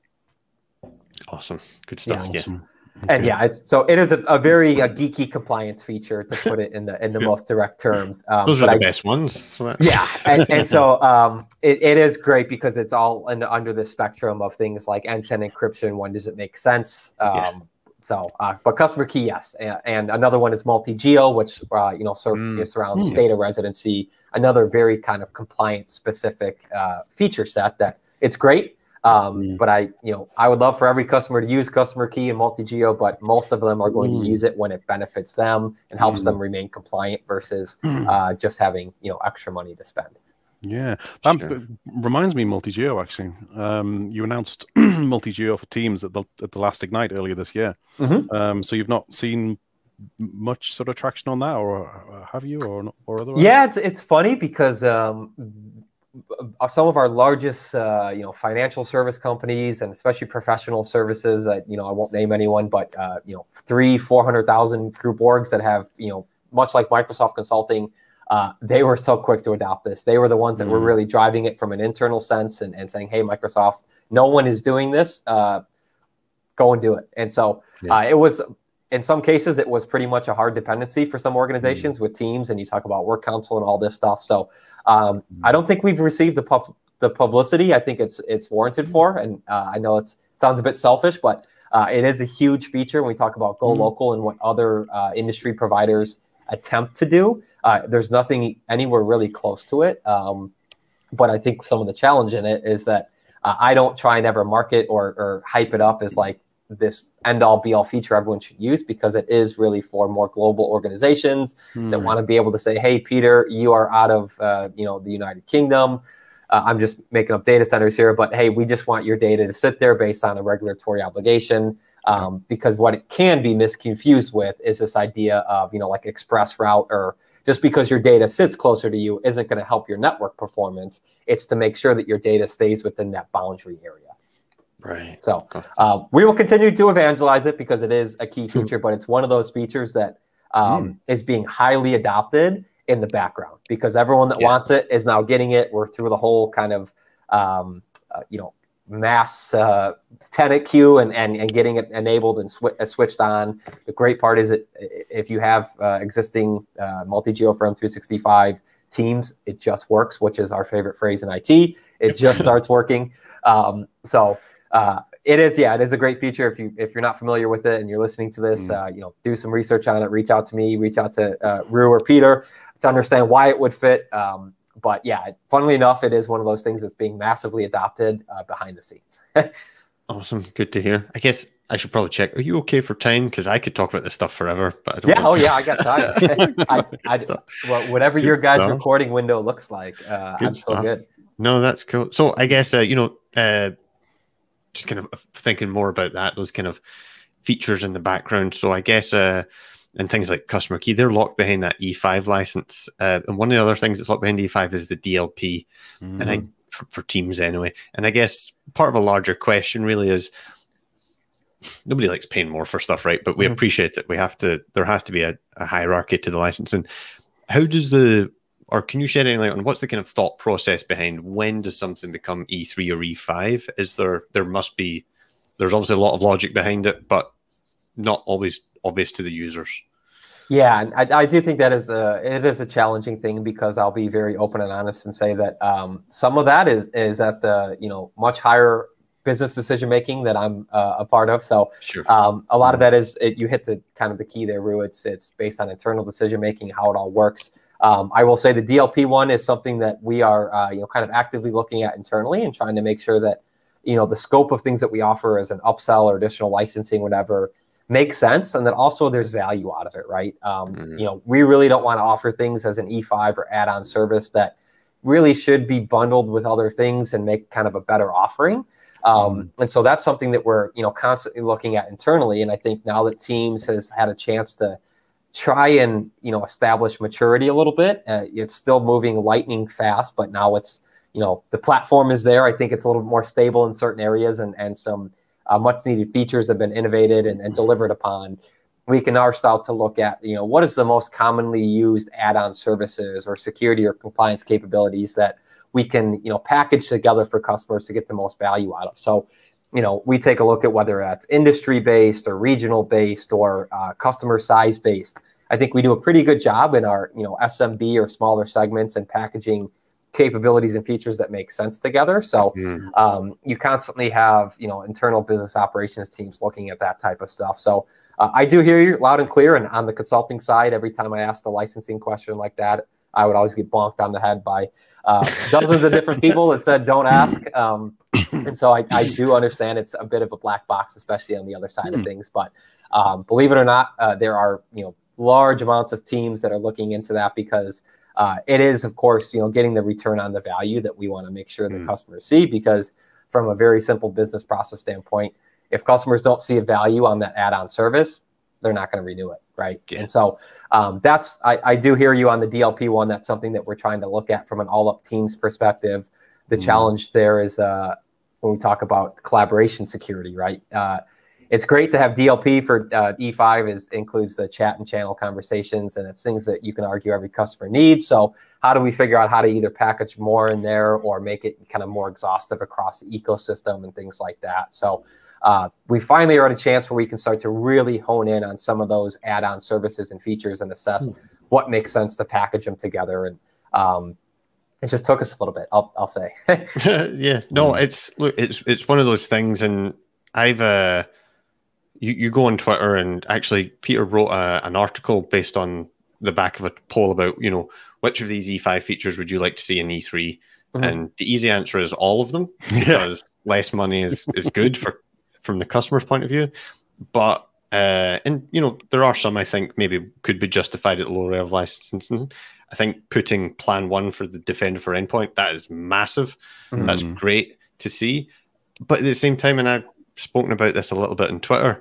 Awesome. Good stuff. Yeah. Awesome. And okay. yeah, it's, so it is a, a very uh, geeky compliance feature, to put it in the in the most direct terms. Um, Those are the I, best ones. So yeah, and, and so um, it, it is great because it's all in, under the spectrum of things like end-to-end encryption. When does it make sense? Um, yeah. So, uh, but Customer Key, yes, and, and another one is multi-geo, which uh, you know sur- mm. surrounds mm. data residency. Another very kind of compliance-specific uh, feature set that it's great. Um, mm. But I, you know, I would love for every customer to use Customer Key and multi-geo, but most of them are going mm. to use it when it benefits them and helps mm. them remain compliant versus uh, just having, you know, extra money to spend. Yeah, that sure. reminds me, multi-geo, actually. Um, you announced multi-geo for Teams at the, at the last Ignite earlier this year. Mm-hmm. Um, so you've not seen much sort of traction on that, or have you, or or otherwise? Yeah, it's it's funny because um, some of our largest, uh, you know, financial service companies and especially professional services, that, you know, I won't name anyone, but uh, you know, three, four hundred thousand group orgs that have, you know, much like Microsoft Consulting, uh, they were so quick to adopt this. They were the ones that Mm-hmm. were really driving it from an internal sense and, and saying, hey, Microsoft, no one is doing this. Uh, go and do it. And so Yeah. uh, it was, in some cases, it was pretty much a hard dependency for some organizations Mm-hmm. with teams, and you talk about work council and all this stuff. So um, I don't think we've received the pub- the publicity I think it's it's warranted for. And uh, I know it's sounds a bit selfish, but uh, it is a huge feature when we talk about go Mm-hmm. local and what other uh, industry providers attempt to do. Uh, there's nothing anywhere really close to it. Um, but I think some of the challenge in it is that uh, I don't try and ever market or, or hype it up as like this end all be all feature everyone should use, because it is really for more global organizations Hmm. that want to be able to say, hey, Peter, you are out of uh, you know the United Kingdom. Uh, I'm just making up data centers here, but hey, we just want your data to sit there based on a regulatory obligation. Um, because what it can be misconfused with is this idea of, you know, like express route, or just because your data sits closer to you isn't going to help your network performance. It's to make sure that your data stays within that boundary area. Right. So uh, we will continue to evangelize it because it is a key Hmm. feature, but it's one of those features that um, Mm. is being highly adopted in the background, because everyone that Yeah. wants it is now getting it. We're through the whole kind of, um, uh, you know, mass uh, tenant queue and, and, and getting it enabled and sw- uh, switched on. The great part is that if you have uh, existing uh, multi-geo for M three sixty-five teams, it just works, which is our favorite phrase in I T. It just starts working. Um, so uh, it is, yeah, it is a great feature. If you if you're not familiar with it and you're listening to this, Mm. uh, you know, do some research on it. Reach out to me. Reach out to uh, Rue or Peter to understand why it would fit. Um, But yeah, funnily enough, it is one of those things that's being massively adopted uh, behind the scenes. Awesome. Good to hear. I guess I should probably check. Are you okay for time? Because I could talk about this stuff forever, but I don't. Yeah. want Oh, to. yeah. I got time. I, I, well, whatever Good your guys' stuff. recording window looks like, uh, Good I'm still stuff. good. No, that's cool. So I guess uh, you know, uh, just kind of thinking more about that, those kind of features in the background. So I guess uh, and things like customer key, they're locked behind that E five license. Uh, and one of the other things that's locked behind E five is the D L P, Mm. and I for, for Teams anyway. And I guess part of a larger question really is, nobody likes paying more for stuff, right? But we Mhm. appreciate it. We have to. There has to be a, a hierarchy to the licensing. How does the or can you shed any light on what's the kind of thought process behind when does something become E three or E five? Is there there must be there's obviously a lot of logic behind it, but not always obvious to the users. Yeah, and I, I do think that is a it is a challenging thing, because I'll be very open and honest and say that um, some of that is is at the you know much higher business decision making that I'm uh, a part of. So Sure. um, a lot of that is it, you hit the kind of the key there, Rue. It's it's based on internal decision making, how it all works. Um, I will say the D L P one is something that we are uh, you know kind of actively looking at internally and trying to make sure that you know the scope of things that we offer as an upsell or additional licensing, whatever, makes sense, and that also there's value out of it, right? Um, Mhm. You know, we really don't want to offer things as an E five or add-on service that really should be bundled with other things and make kind of a better offering. Um, And so that's something that we're you know constantly looking at internally. And I think now that Teams has had a chance to try and you know establish maturity a little bit, uh, it's still moving lightning fast, but now it's you know the platform is there. I think it's a little more stable in certain areas, and and some Uh, much needed features have been innovated and, and delivered upon. We can now start to look at, you know, what is the most commonly used add-on services or security or compliance capabilities that we can, you know, package together for customers to get the most value out of. So, you know, we take a look at whether that's industry-based or regional-based or uh, customer size-based. I think we do a pretty good job in our, you know, S M B or smaller segments and packaging capabilities and features that make sense together. So Mm. um, you constantly have, you know, internal business operations teams looking at that type of stuff. So uh, I do hear you loud and clear. And on the consulting side, every time I ask the licensing question like that, I would always get bonked on the head by uh, dozens of different people that said, don't ask. Um, and so I, I do understand it's a bit of a black box, especially on the other side Hmm. of things. But um, believe it or not, uh, there are, you know, large amounts of teams that are looking into that, because Uh, it is, of course, you know, getting the return on the value that we want to make sure that Mm. customers see, because from a very simple business process standpoint, if customers don't see a value on that add-on service, they're not going to renew it, right? Yeah. And so um, that's, I, I do hear you on the D L P one. That's something that we're trying to look at from an all-up Teams perspective. The Mm. challenge there is uh, when we talk about collaboration security, right? Uh, it's great to have D L P for uh, E five. Is includes the chat and channel conversations, and it's things that you can argue every customer needs. So how do we figure out how to either package more in there or make it kind of more exhaustive across the ecosystem and things like that? So uh, we finally are at a chance where we can start to really hone in on some of those add-on services and features and assess mm. what makes sense to package them together. And um, it just took us a little bit, I'll, I'll say. Yeah, no, it's look, it's it's one of those things, and I've uh, you you go on Twitter, and actually Peter wrote a, an article based on the back of a poll about, you know, which of these E five features would you like to see in E three, mm-hmm. and the easy answer is all of them, because less money is is good for from the customer's point of view. But uh, and you know, there are some I think maybe could be justified at the lower level licensing. I think putting plan one for the Defender for Endpoint, that is massive. Mm. That's great to see. But at the same time, and I've spoken about this a little bit on Twitter,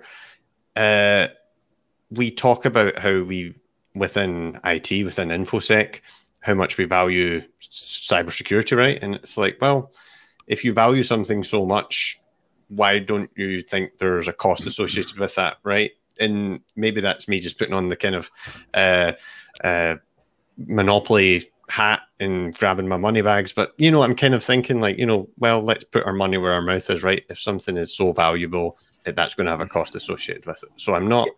uh, we talk about how we, within I T, within InfoSec, how much we value cybersecurity, right? And it's like, well, if you value something so much, why don't you think there's a cost associated with that, right? And maybe that's me just putting on the kind of uh, uh, monopoly hat and grabbing my money bags, but you know, I'm kind of thinking like, you know, well, let's put our money where our mouth is, right? If something is so valuable, that's going to have a cost associated with it. So I'm not,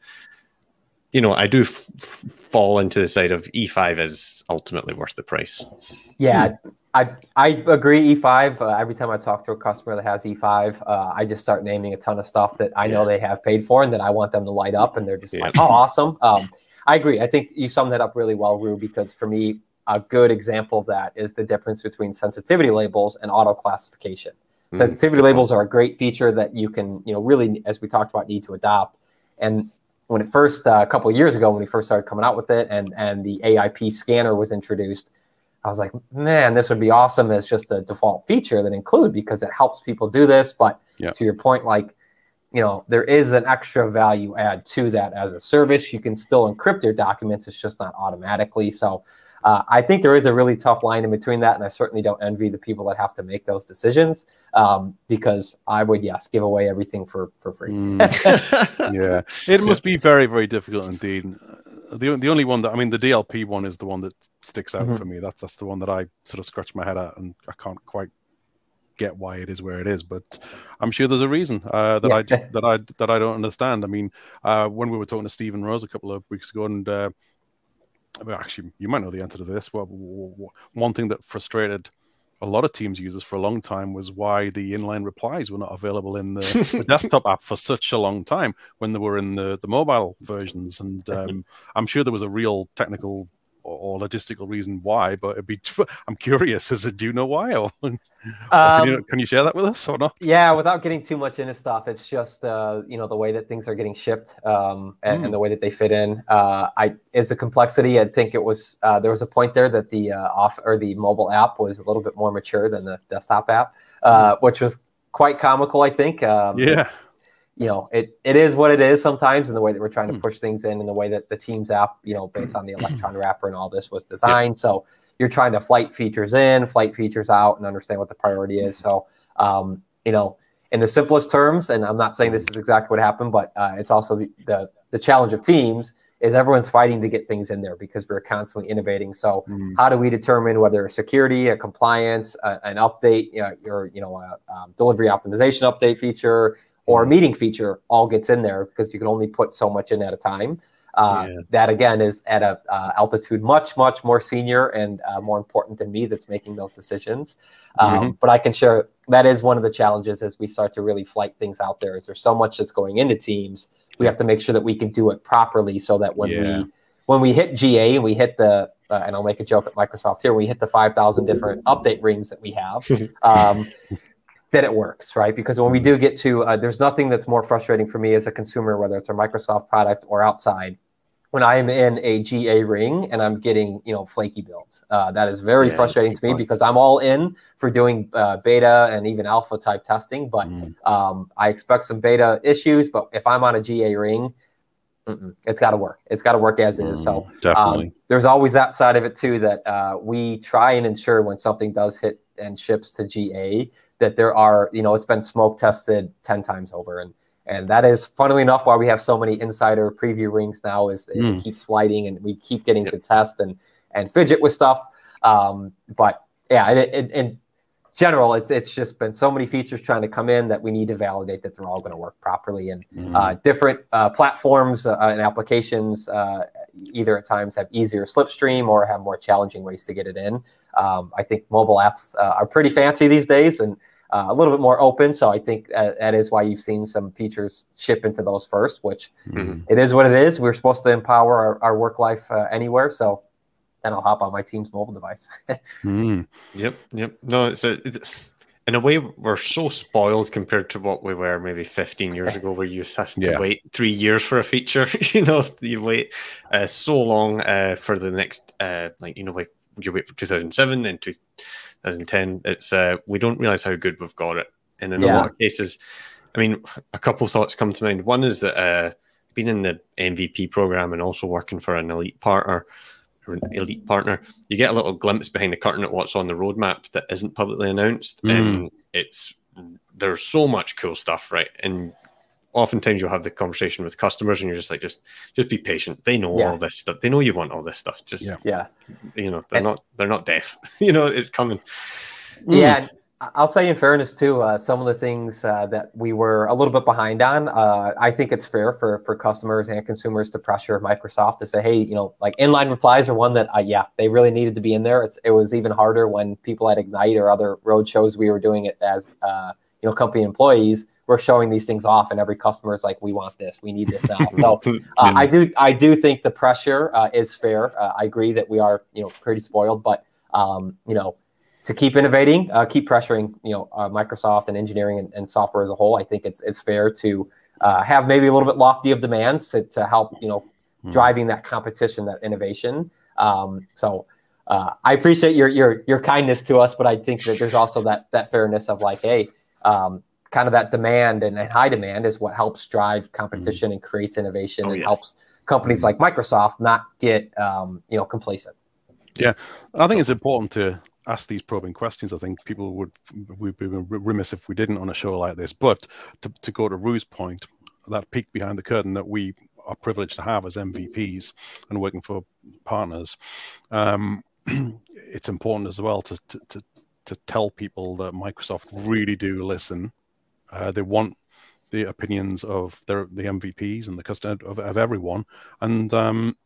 you know, I do f fall into the side of E five is ultimately worth the price. Yeah, I I agree. E five. Uh, every time I talk to a customer that has E five, uh, I just start naming a ton of stuff that I know yeah. they have paid for and that I want them to light up, and they're just yeah. like, oh, awesome. Um, I agree. I think you summed that up really well, Rue, because for me, a good example of that is the difference between sensitivity labels and auto classification. Mm, sensitivity labels are a great feature that you can, you know, really, as we talked about, need to adopt. And when it first, uh, a couple of years ago, when we first started coming out with it, and and the A I P scanner was introduced, I was like, man, this would be awesome as just a default feature that include, because it helps people do this. But yeah. to your point, like, you know, there is an extra value add to that as a service. You can still encrypt your documents. It's just not automatically. So uh, I think there is a really tough line in between that. And I certainly don't envy the people that have to make those decisions, um, because I would, yes, give away everything for, for free. Mm. Yeah, it must be very, very difficult indeed. The, the only one that, I mean, the D L P one is the one that sticks out mm-hmm. for me. That's, that's the one that I sort of scratch my head at, and I can't quite get why it is where it is, but I'm sure there's a reason uh, that yeah. I just, that I that I don't understand. I mean, uh, when we were talking to Stephen Rose a couple of weeks ago, and uh, well, actually, you might know the answer to this. Well, one thing that frustrated a lot of Teams users for a long time was why the inline replies were not available in the, the desktop app for such a long time when they were in the the mobile versions. And um, I'm sure there was a real technical or logistical reason why, but it'd be, I'm curious, is it, do you know why? Or, or um, can, you, can you share that with us or not? Yeah, without getting too much into stuff, it's just, uh, you know, the way that things are getting shipped um, and, mm. and the way that they fit in. Uh, I is a complexity. I think it was, uh, there was a point there that the uh, off or the mobile app was a little bit more mature than the desktop app, uh, mm. which was quite comical, I think. Um, yeah. You know, it, it is what it is sometimes, in the way that we're trying to push things in, and the way that the Teams app, you know, based on the Electron wrapper and all this was designed. Yep. So you're trying to flight features in, flight features out, and understand what the priority is. So, um, you know, in the simplest terms, and I'm not saying this is exactly what happened, but uh, it's also the, the, the challenge of Teams is everyone's fighting to get things in there because we're constantly innovating. So mm. how do we determine whether a security, a compliance, a, an update, you know, or, you know, a um, delivery optimization update feature, or a meeting feature all gets in there, because you can only put so much in at a time. Uh, yeah. That, again, is at a uh, altitude much, much more senior and uh, more important than me that's making those decisions. Um, mm-hmm. But I can share that is one of the challenges as we start to really flight things out there. Is there's so much that's going into Teams. We have to make sure that we can do it properly, so that when yeah. we when we hit G A and we hit the, uh, and I'll make a joke at Microsoft here, we hit the five thousand different update rings that we have, um, that it works, right? Because when we do get to, uh, there's nothing that's more frustrating for me as a consumer, whether it's a Microsoft product or outside, when I am in a G A ring and I'm getting, you know, flaky builds. Uh, that is very yeah, frustrating to me, because I'm all in for doing uh, beta and even alpha type testing, but mm. um, I expect some beta issues. But if I'm on a G A ring, mm-mm, it's got to work. It's got to work as mm, is. So definitely, um, there's always that side of it too, that uh, we try and ensure when something does hit and ships to G A, that there are, you know, it's been smoke tested ten times over. And And that is, funnily enough, why we have so many insider preview rings now, is it Mm. keeps flighting and we keep getting Yep. to test and, and fidget with stuff. Um, but yeah, in, in, in general, it's it's just been so many features trying to come in that we need to validate that they're all going to work properly. And Mm. uh, different uh, platforms uh, and applications uh, either at times have easier slipstream or have more challenging ways to get it in. Um, I think mobile apps uh, are pretty fancy these days and uh, a little bit more open. So I think uh, that is why you've seen some features ship into those first, which Mm. it is what it is. We're supposed to empower our, our work life uh, anywhere. So then I'll hop on my team's mobile device. Mm. Yep, yep. No, it's a, it's, in a way, we're so spoiled compared to what we were maybe fifteen years ago, where you have to Yeah. wait three years for a feature. You know, you wait uh, so long uh, for the next, uh, like, you know, like you wait for two thousand seven, then two thousand ten. It's uh, we don't realize how good we've got it. And in Yeah. a lot of cases, I mean, a couple thoughts come to mind. One is that uh, being in the M V P program and also working for an elite partner, or an elite partner, you get a little glimpse behind the curtain at what's on the roadmap that isn't publicly announced. Mm. And it's there's so much cool stuff, right? And oftentimes you'll have the conversation with customers and you're just like, just just be patient. They know Yeah. all this stuff. They know you want all this stuff. Just Yeah. Yeah. you know, they're And- not they're not deaf. You know, it's coming. Yeah, and I'll say in fairness too, uh, some of the things uh, that we were a little bit behind on, uh, I think it's fair for for customers and consumers to pressure Microsoft to say, hey, you know, like inline replies are one that, uh, yeah, they really needed to be in there. It's, it was even harder when people at Ignite or other road shows we were doing it as, uh, you know, company employees. We're showing these things off, and every customer is like, we want this, we need this now. So uh, I do, I do think the pressure uh, is fair. Uh, I agree that we are, you know, pretty spoiled, but um, you know. To keep innovating, uh, keep pressuring, you know, uh, Microsoft and engineering and, and software as a whole. I think it's it's fair to uh, have maybe a little bit lofty of demands to, to help, you know, Mm. driving that competition, that innovation. Um, so uh, I appreciate your your your kindness to us, but I think that there's also that that fairness of like, hey, um, kind of that demand and, and high demand is what helps drive competition and creates innovation Oh, and yeah. helps companies like Microsoft not get um, you know, complacent. Yeah, I think it's important to ask these probing questions. I think people would we'd be remiss if we didn't on a show like this. But to, to go to Rue's point, that peek behind the curtain that we are privileged to have as M V Ps and working for partners, um, it's important as well to, to to to tell people that Microsoft really do listen. Uh, they want the opinions of their the M V Ps and the customer of, of everyone, and um,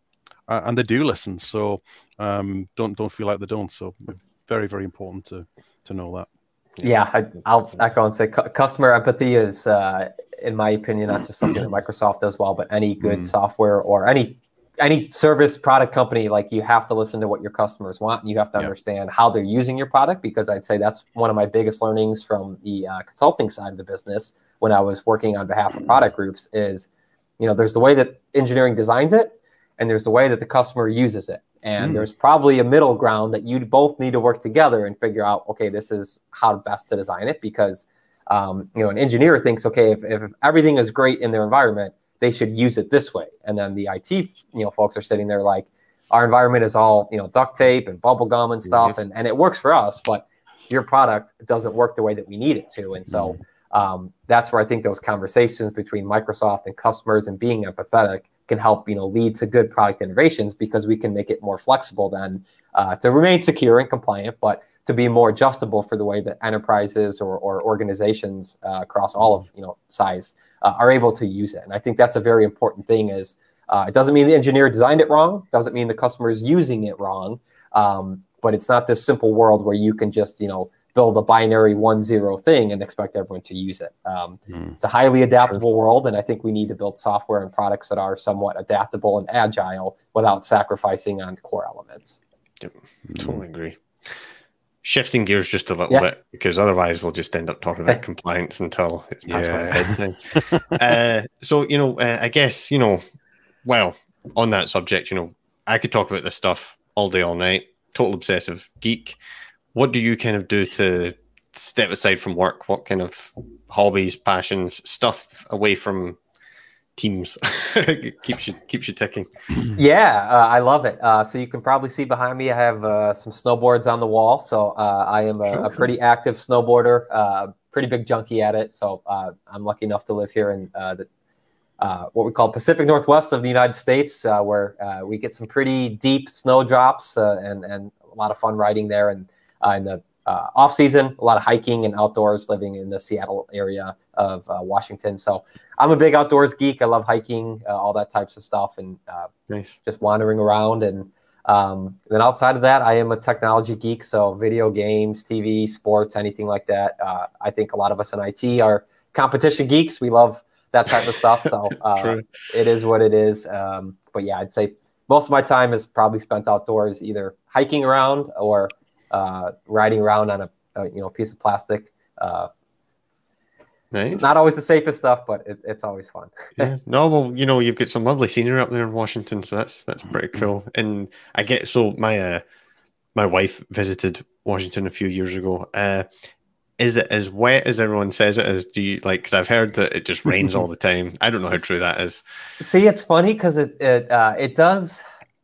Uh, and they do listen, so um, don't don't feel like they don't. So very very important to to know that. Yeah, I, I'll echo and say cu customer empathy is, uh, in my opinion, not just something that Microsoft does well, but any good Mm. software or any any service product company, like you have to listen to what your customers want, and you have to Yeah. understand how they're using your product. Because I'd say that's one of my biggest learnings from the uh, consulting side of the business when I was working on behalf of product groups is, you know, there's the way that engineering designs it, and there's the way that the customer uses it. And Mm. there's probably a middle ground that you both need to work together and figure out, okay, this is how best to design it. Because, um, you know, an engineer thinks, okay, if, if everything is great in their environment, they should use it this way. And then the I T, you know, folks are sitting there like, our environment is all, you know, duct tape and bubble gum and stuff. Mm-hmm. And, and it works for us, but your product doesn't work the way that we need it to. And so um, that's where I think those conversations between Microsoft and customers and being empathetic can help, you know, lead to good product innovations, because we can make it more flexible then uh, to remain secure and compliant, but to be more adjustable for the way that enterprises or, or organizations uh, across all of, you know, size uh, are able to use it. And I think that's a very important thing. Is uh, it doesn't mean the engineer designed it wrong, doesn't mean the customer is using it wrong, um, but it's not this simple world where you can just, you know, build a binary one zero thing and expect everyone to use it. Um, Mm. It's a highly adaptable world, and I think we need to build software and products that are somewhat adaptable and agile without sacrificing on core elements. Yep, totally agree. Shifting gears just a little Yeah. bit, because otherwise we'll just end up talking about compliance until it's past my Yeah. bedtime. uh, so, you know, uh, I guess, you know, well, on that subject, you know, I could talk about this stuff all day, all night, total obsessive geek. What do you kind of do to step aside from work? What kind of hobbies, passions, stuff away from Teams keeps you keeps you ticking? Yeah, uh, I love it. Uh, so you can probably see behind me, I have uh, some snowboards on the wall. So uh, I am a, a pretty active snowboarder, uh, pretty big junkie at it. So uh, I'm lucky enough to live here in uh, the uh, what we call Pacific Northwest of the United States, uh, where uh, we get some pretty deep snowdrops uh, and and a lot of fun riding there. And uh, in the uh, off season, a lot of hiking and outdoors. Living in the Seattle area of uh, Washington, so I'm a big outdoors geek. I love hiking, uh, all that types of stuff, and uh, nice. Just wandering around. And um, then outside of that, I am a technology geek. So video games, T V, sports, anything like that. Uh, I think a lot of us in I T are competition geeks. We love that type of stuff. So uh, it is what it is. Um, but yeah, I'd say most of my time is probably spent outdoors, either hiking around or uh, riding around on a, a you know piece of plastic. Uh, Nice. Not always the safest stuff, but it, it's always fun. Yeah. No, well, you know, you've got some lovely scenery up there in Washington, so that's that's pretty cool. And I get so my uh, my wife visited Washington a few years ago. Uh, is it as wet as everyone says it is? Do you like? Because I've heard that it just rains all the time. I don't know how true that is. See, it's funny because it it uh, it does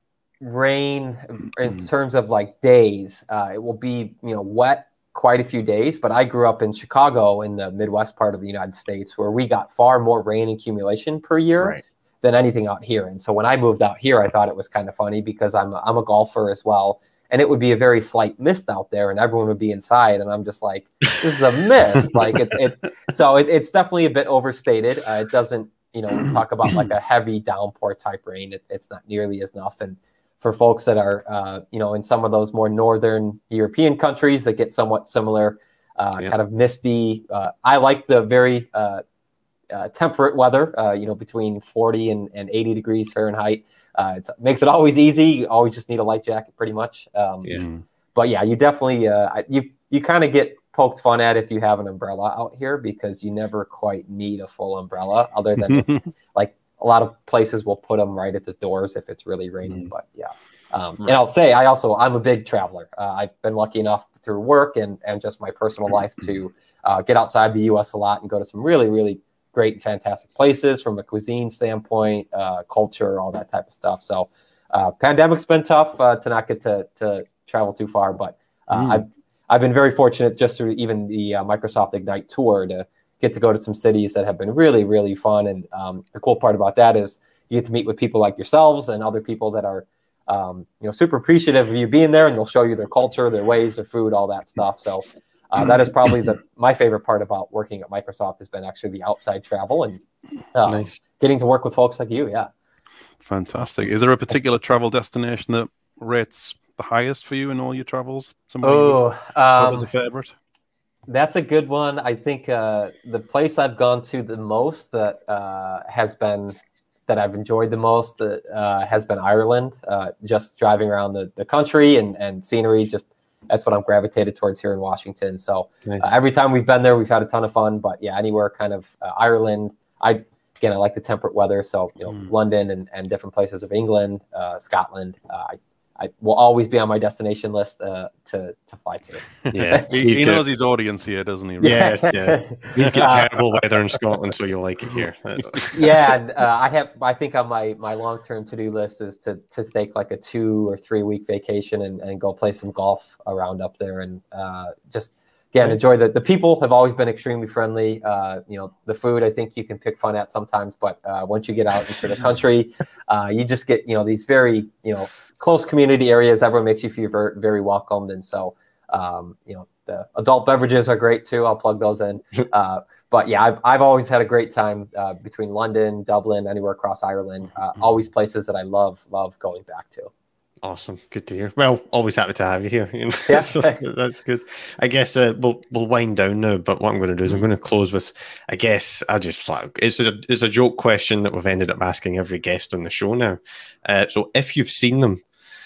rain in terms of like days. Uh, it will be you know wet quite a few days, but I grew up in Chicago in the Midwest part of the United States, where we got far more rain accumulation per year right. than anything out here. And so when I moved out here, I thought it was kind of funny because I'm a, I'm a golfer as well, and it would be a very slight mist out there, and everyone would be inside, and I'm just like, this is a mist. like it, it so it, it's definitely a bit overstated. Uh, it doesn't, you know, we talk about like a heavy downpour type rain. It, it's not nearly as enough. And for folks that are, uh, you know, in some of those more northern European countries that get somewhat similar, uh, yeah. kind of misty. Uh, I like the very uh, uh, temperate weather, uh, you know, between forty and, and eighty degrees Fahrenheit. Uh, it makes it always easy. You always just need a light jacket pretty much. Um, yeah. But yeah, you definitely, uh, you, you kind of get poked fun at if you have an umbrella out here, because you never quite need a full umbrella other than if, like, a lot of places will put them right at the doors if it's really raining, mm. but yeah. Um, and I'll say, I also, I'm a big traveler. Uh, I've been lucky enough through work and, and just my personal life to uh, get outside the U S a lot and go to some really, really great and fantastic places from a cuisine standpoint, uh, culture, all that type of stuff. So uh, pandemic's been tough uh, to not get to, to travel too far, but uh, mm. I've, I've been very fortunate just through even the uh, Microsoft Ignite tour to get to go to some cities that have been really, really fun. And um, the cool part about that is you get to meet with people like yourselves and other people that are, um, you know, super appreciative of you being there, and they'll show you their culture, their ways, their food, all that stuff. So uh, that is probably the my favorite part about working at Microsoft has been actually the outside travel and uh, nice. getting to work with folks like you. Yeah. Fantastic. Is there a particular travel destination that rates the highest for you in all your travels? Somebody oh, um, was a favorite? That's a good one. I think uh, the place I've gone to the most that uh, has been that I've enjoyed the most uh, has been Ireland. Uh, just driving around the, the country and, and scenery, just that's what I'm gravitated towards here in Washington. So nice. uh, every time we've been there, we've had a ton of fun. But yeah, anywhere kind of uh, Ireland. I again, I like the temperate weather. So you know, mm. London and, and different places of England, uh, Scotland. Uh, I, I will always be on my destination list uh, to to fly to. Yeah, he, he knows his audience here, doesn't he? Yes, yeah. You get terrible weather in Scotland, so you'll like it here. Yeah, and uh, I have. I think on my my long term to do list is to to take like a two or three week vacation and, and go play some golf around up there, and uh, just again enjoy the the people have always been extremely friendly. Uh, you know, the food I think you can pick fun at sometimes, but uh, once you get out into the country, uh, you just get you know these very you know. close community areas. Everyone makes you feel very, very welcomed. And so, um, you know, the adult beverages are great too. I'll plug those in. Uh, but yeah, I've, I've always had a great time uh, between London, Dublin, anywhere across Ireland. Uh, always places that I love, love going back to. Awesome. Good to hear. Well, always happy to have you here. You know? Yeah. So that's good. I guess uh, we'll we'll wind down now, but what I'm going to do is I'm going to close with, I guess, I'll just flat. It's a, it's a joke question that we've ended up asking every guest on the show now. Uh, so if you've seen them,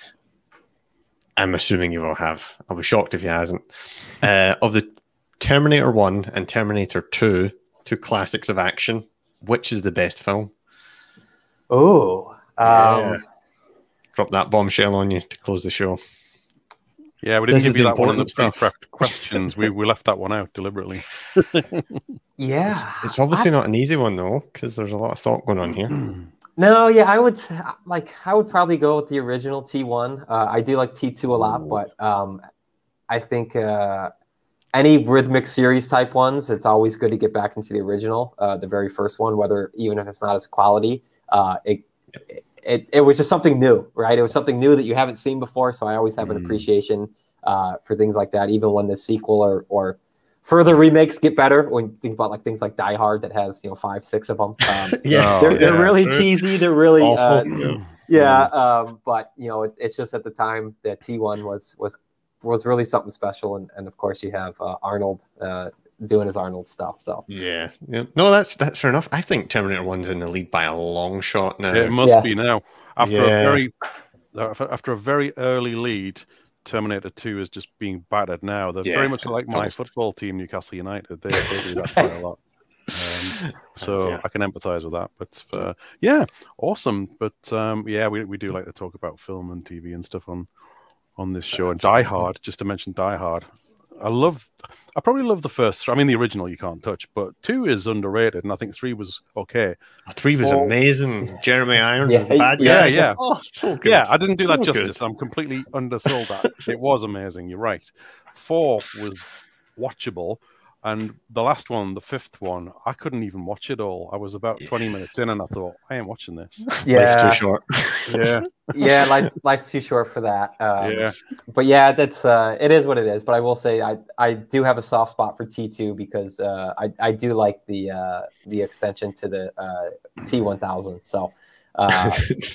I'm assuming you will have. I'll be shocked if you hasn't. Uh, of the Terminator one and Terminator two, two classics of action, which is the best film? Oh. Um, yeah. Drop that bombshell on you to close the show. Yeah, we didn't give you that one in the pre-prepped questions. we, we left that one out deliberately. Yeah. It's, it's obviously I... not an easy one, though, because there's a lot of thought going on here. No, yeah, I would like. I would probably go with the original T one. Uh, I do like T two a lot, but um, I think uh, any rhythmic series type ones, it's always good to get back into the original, uh, the very first one, whether even if it's not as quality. Uh, it, it, it it was just something new, right? It was something new that you haven't seen before. So I always have an Mm. appreciation uh, for things like that, even when the sequel or or further remakes get better. When you think about like things like Die Hard that has, you know, five, six of them. Um, Yeah, they're, they're yeah. really cheesy. They're really uh, awful. yeah. Um, but you know, it, it's just at the time the T one was was was really something special, and, and of course you have uh, Arnold uh, doing his Arnold stuff. So Yeah, yeah. No, that's that's fair enough. I think Terminator One's in the lead by a long shot now. It must Yeah. be now. After Yeah. a very after a very early lead, Terminator two is just being battered now. They're Yeah, very much like my toast. football team, Newcastle United. They, they do that quite a lot. Um, so Yeah. I can empathize with that. But uh, yeah, awesome. But um, yeah, we we do like to talk about film and T V and stuff on on this show. And Die Hard, just to mention Die Hard. I love, I probably love the first. I mean, the original you can't touch, but two is underrated, and I think three was okay. Three was Four- amazing. Jeremy Irons Yeah, was the bad yeah, guy. yeah. Oh, so good. Yeah, I didn't do that So justice. good. I'm completely undersold that. It was amazing. You're right. Four was watchable, and the last one, the fifth one, I couldn't even watch it all. I was about twenty minutes in, and I thought, I ain't watching this. yeah, Life's too short. Yeah, yeah, life's life's too short for that. Um, yeah. But yeah, that's uh, it is what it is. But I will say I, I do have a soft spot for T two because uh, I I do like the uh, the extension to the uh, T one thousand. So uh,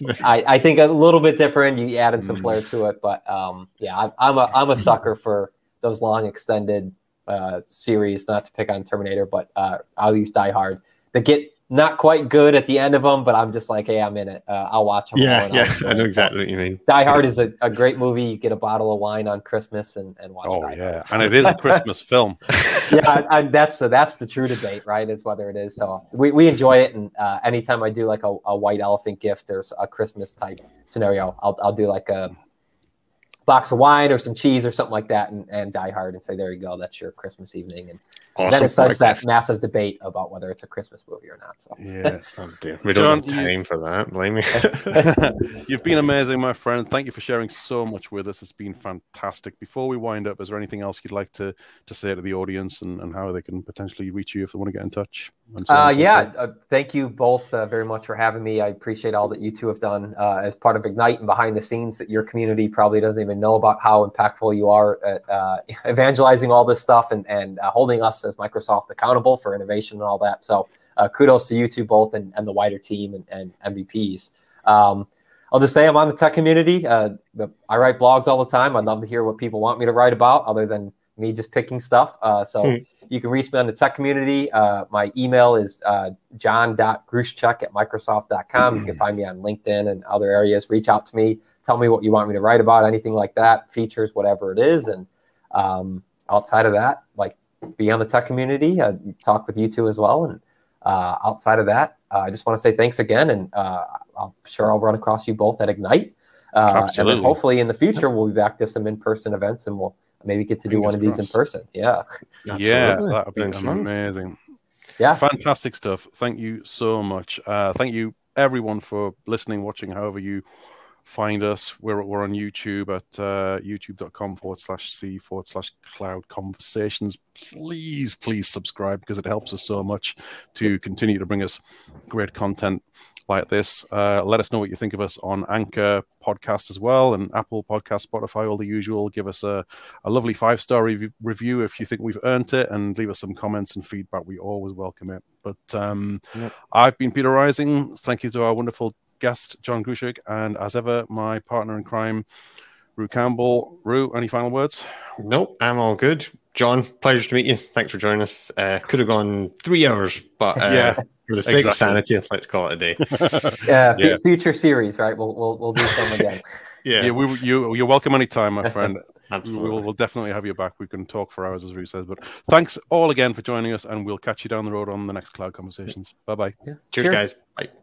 I I think a little bit different. You added some flair to it, but um, yeah, I, I'm a I'm a sucker for those long extended uh, series. Not to pick on Terminator, but uh, I'll use Die Hard. They get not quite good at the end of them, but I'm just like, hey, I'm in it. Uh, I'll watch them. Yeah, all and yeah. I'll enjoy I know it. exactly what you mean. Die Hard is a, a great movie. You get a bottle of wine on Christmas and, and watch. Oh Die yeah, Hard. and it is a Christmas film. yeah, I, I, that's the that's the true debate, right? Is whether it is. So we, we enjoy it, and uh, anytime I do like a, a white elephant gift or a Christmas type scenario, I'll I'll do like a box of wine or some cheese or something like that, and, and Die Hard, and say, there you go, that's your Christmas evening, and Awesome. then it starts Like that massive debate about whether it's a Christmas movie or not. So Yeah. Oh, dear. We don't John, have you- time for that. Blame me. You've been amazing, my friend. Thank you for sharing so much with us. It's been fantastic. Before we wind up, is there anything else you'd like to, to say to the audience and, and how they can potentially reach you if they want to get in touch? And so on Uh, and so yeah, forth? uh, thank you both uh, very much for having me. I appreciate all that you two have done uh, as part of Ignite and behind the scenes that your community probably doesn't even know about how impactful you are at uh, evangelizing all this stuff and, and uh, holding us as Microsoft accountable for innovation and all that. So uh, kudos to you two both and, and the wider team and, and M V Ps. Um, I'll just say I'm on the tech community. Uh, the, I write blogs all the time. I'd love to hear what people want me to write about other than me just picking stuff. Uh, so Hmm. you can reach me on the tech community. Uh, my email is uh, john dot gruszczyk at microsoft dot com. You can find me on LinkedIn and other areas. Reach out to me. Tell me what you want me to write about, anything like that, features, whatever it is. And um, outside of that, like be on the tech community, uh, talk with you two as well. And uh, outside of that, uh, I just want to say thanks again. And uh, I'm sure I'll run across you both at Ignite. Uh, and Absolutely. then hopefully in the future, we'll be back to some in-person events and we'll maybe get to do Fingers one of these in crossed. person. Yeah. Yeah, Absolutely. that would be Thanks, man. amazing. Yeah. Fantastic stuff. Thank you so much. Uh, thank you, everyone, for listening, watching, however you find us. We're, we're on YouTube at uh, youtube.com forward slash C forward slash cloud conversations. Please, please subscribe because it helps us so much to continue to bring us great content like this. Uh, let us know what you think of us on Anchor Podcast as well, and Apple Podcast, Spotify, all the usual. Give us a, a lovely five-star review, review if you think we've earned it, and leave us some comments and feedback. We always welcome it. But um, Yep. I've been Peter Rising. Thank you to our wonderful guest, John Gruszczyk, and as ever, my partner in crime, Rue Campbell. Rue, any final words? Nope, I'm all good. John, pleasure to meet you. Thanks for joining us. Uh, could have gone three hours, but uh, Yeah, for the sake of exactly. sanity, let's call it a day. Uh, Yeah. f- future series, right? We'll, we'll, we'll do some again. Yeah, Yeah, we, you, you're welcome anytime, my friend. absolutely. We'll, we'll definitely have you back. We can talk for hours, as Rue says. But thanks all again for joining us, and we'll catch you down the road on the next Cloud Conversations. Bye-bye. Yeah. Cheers, guys. Bye.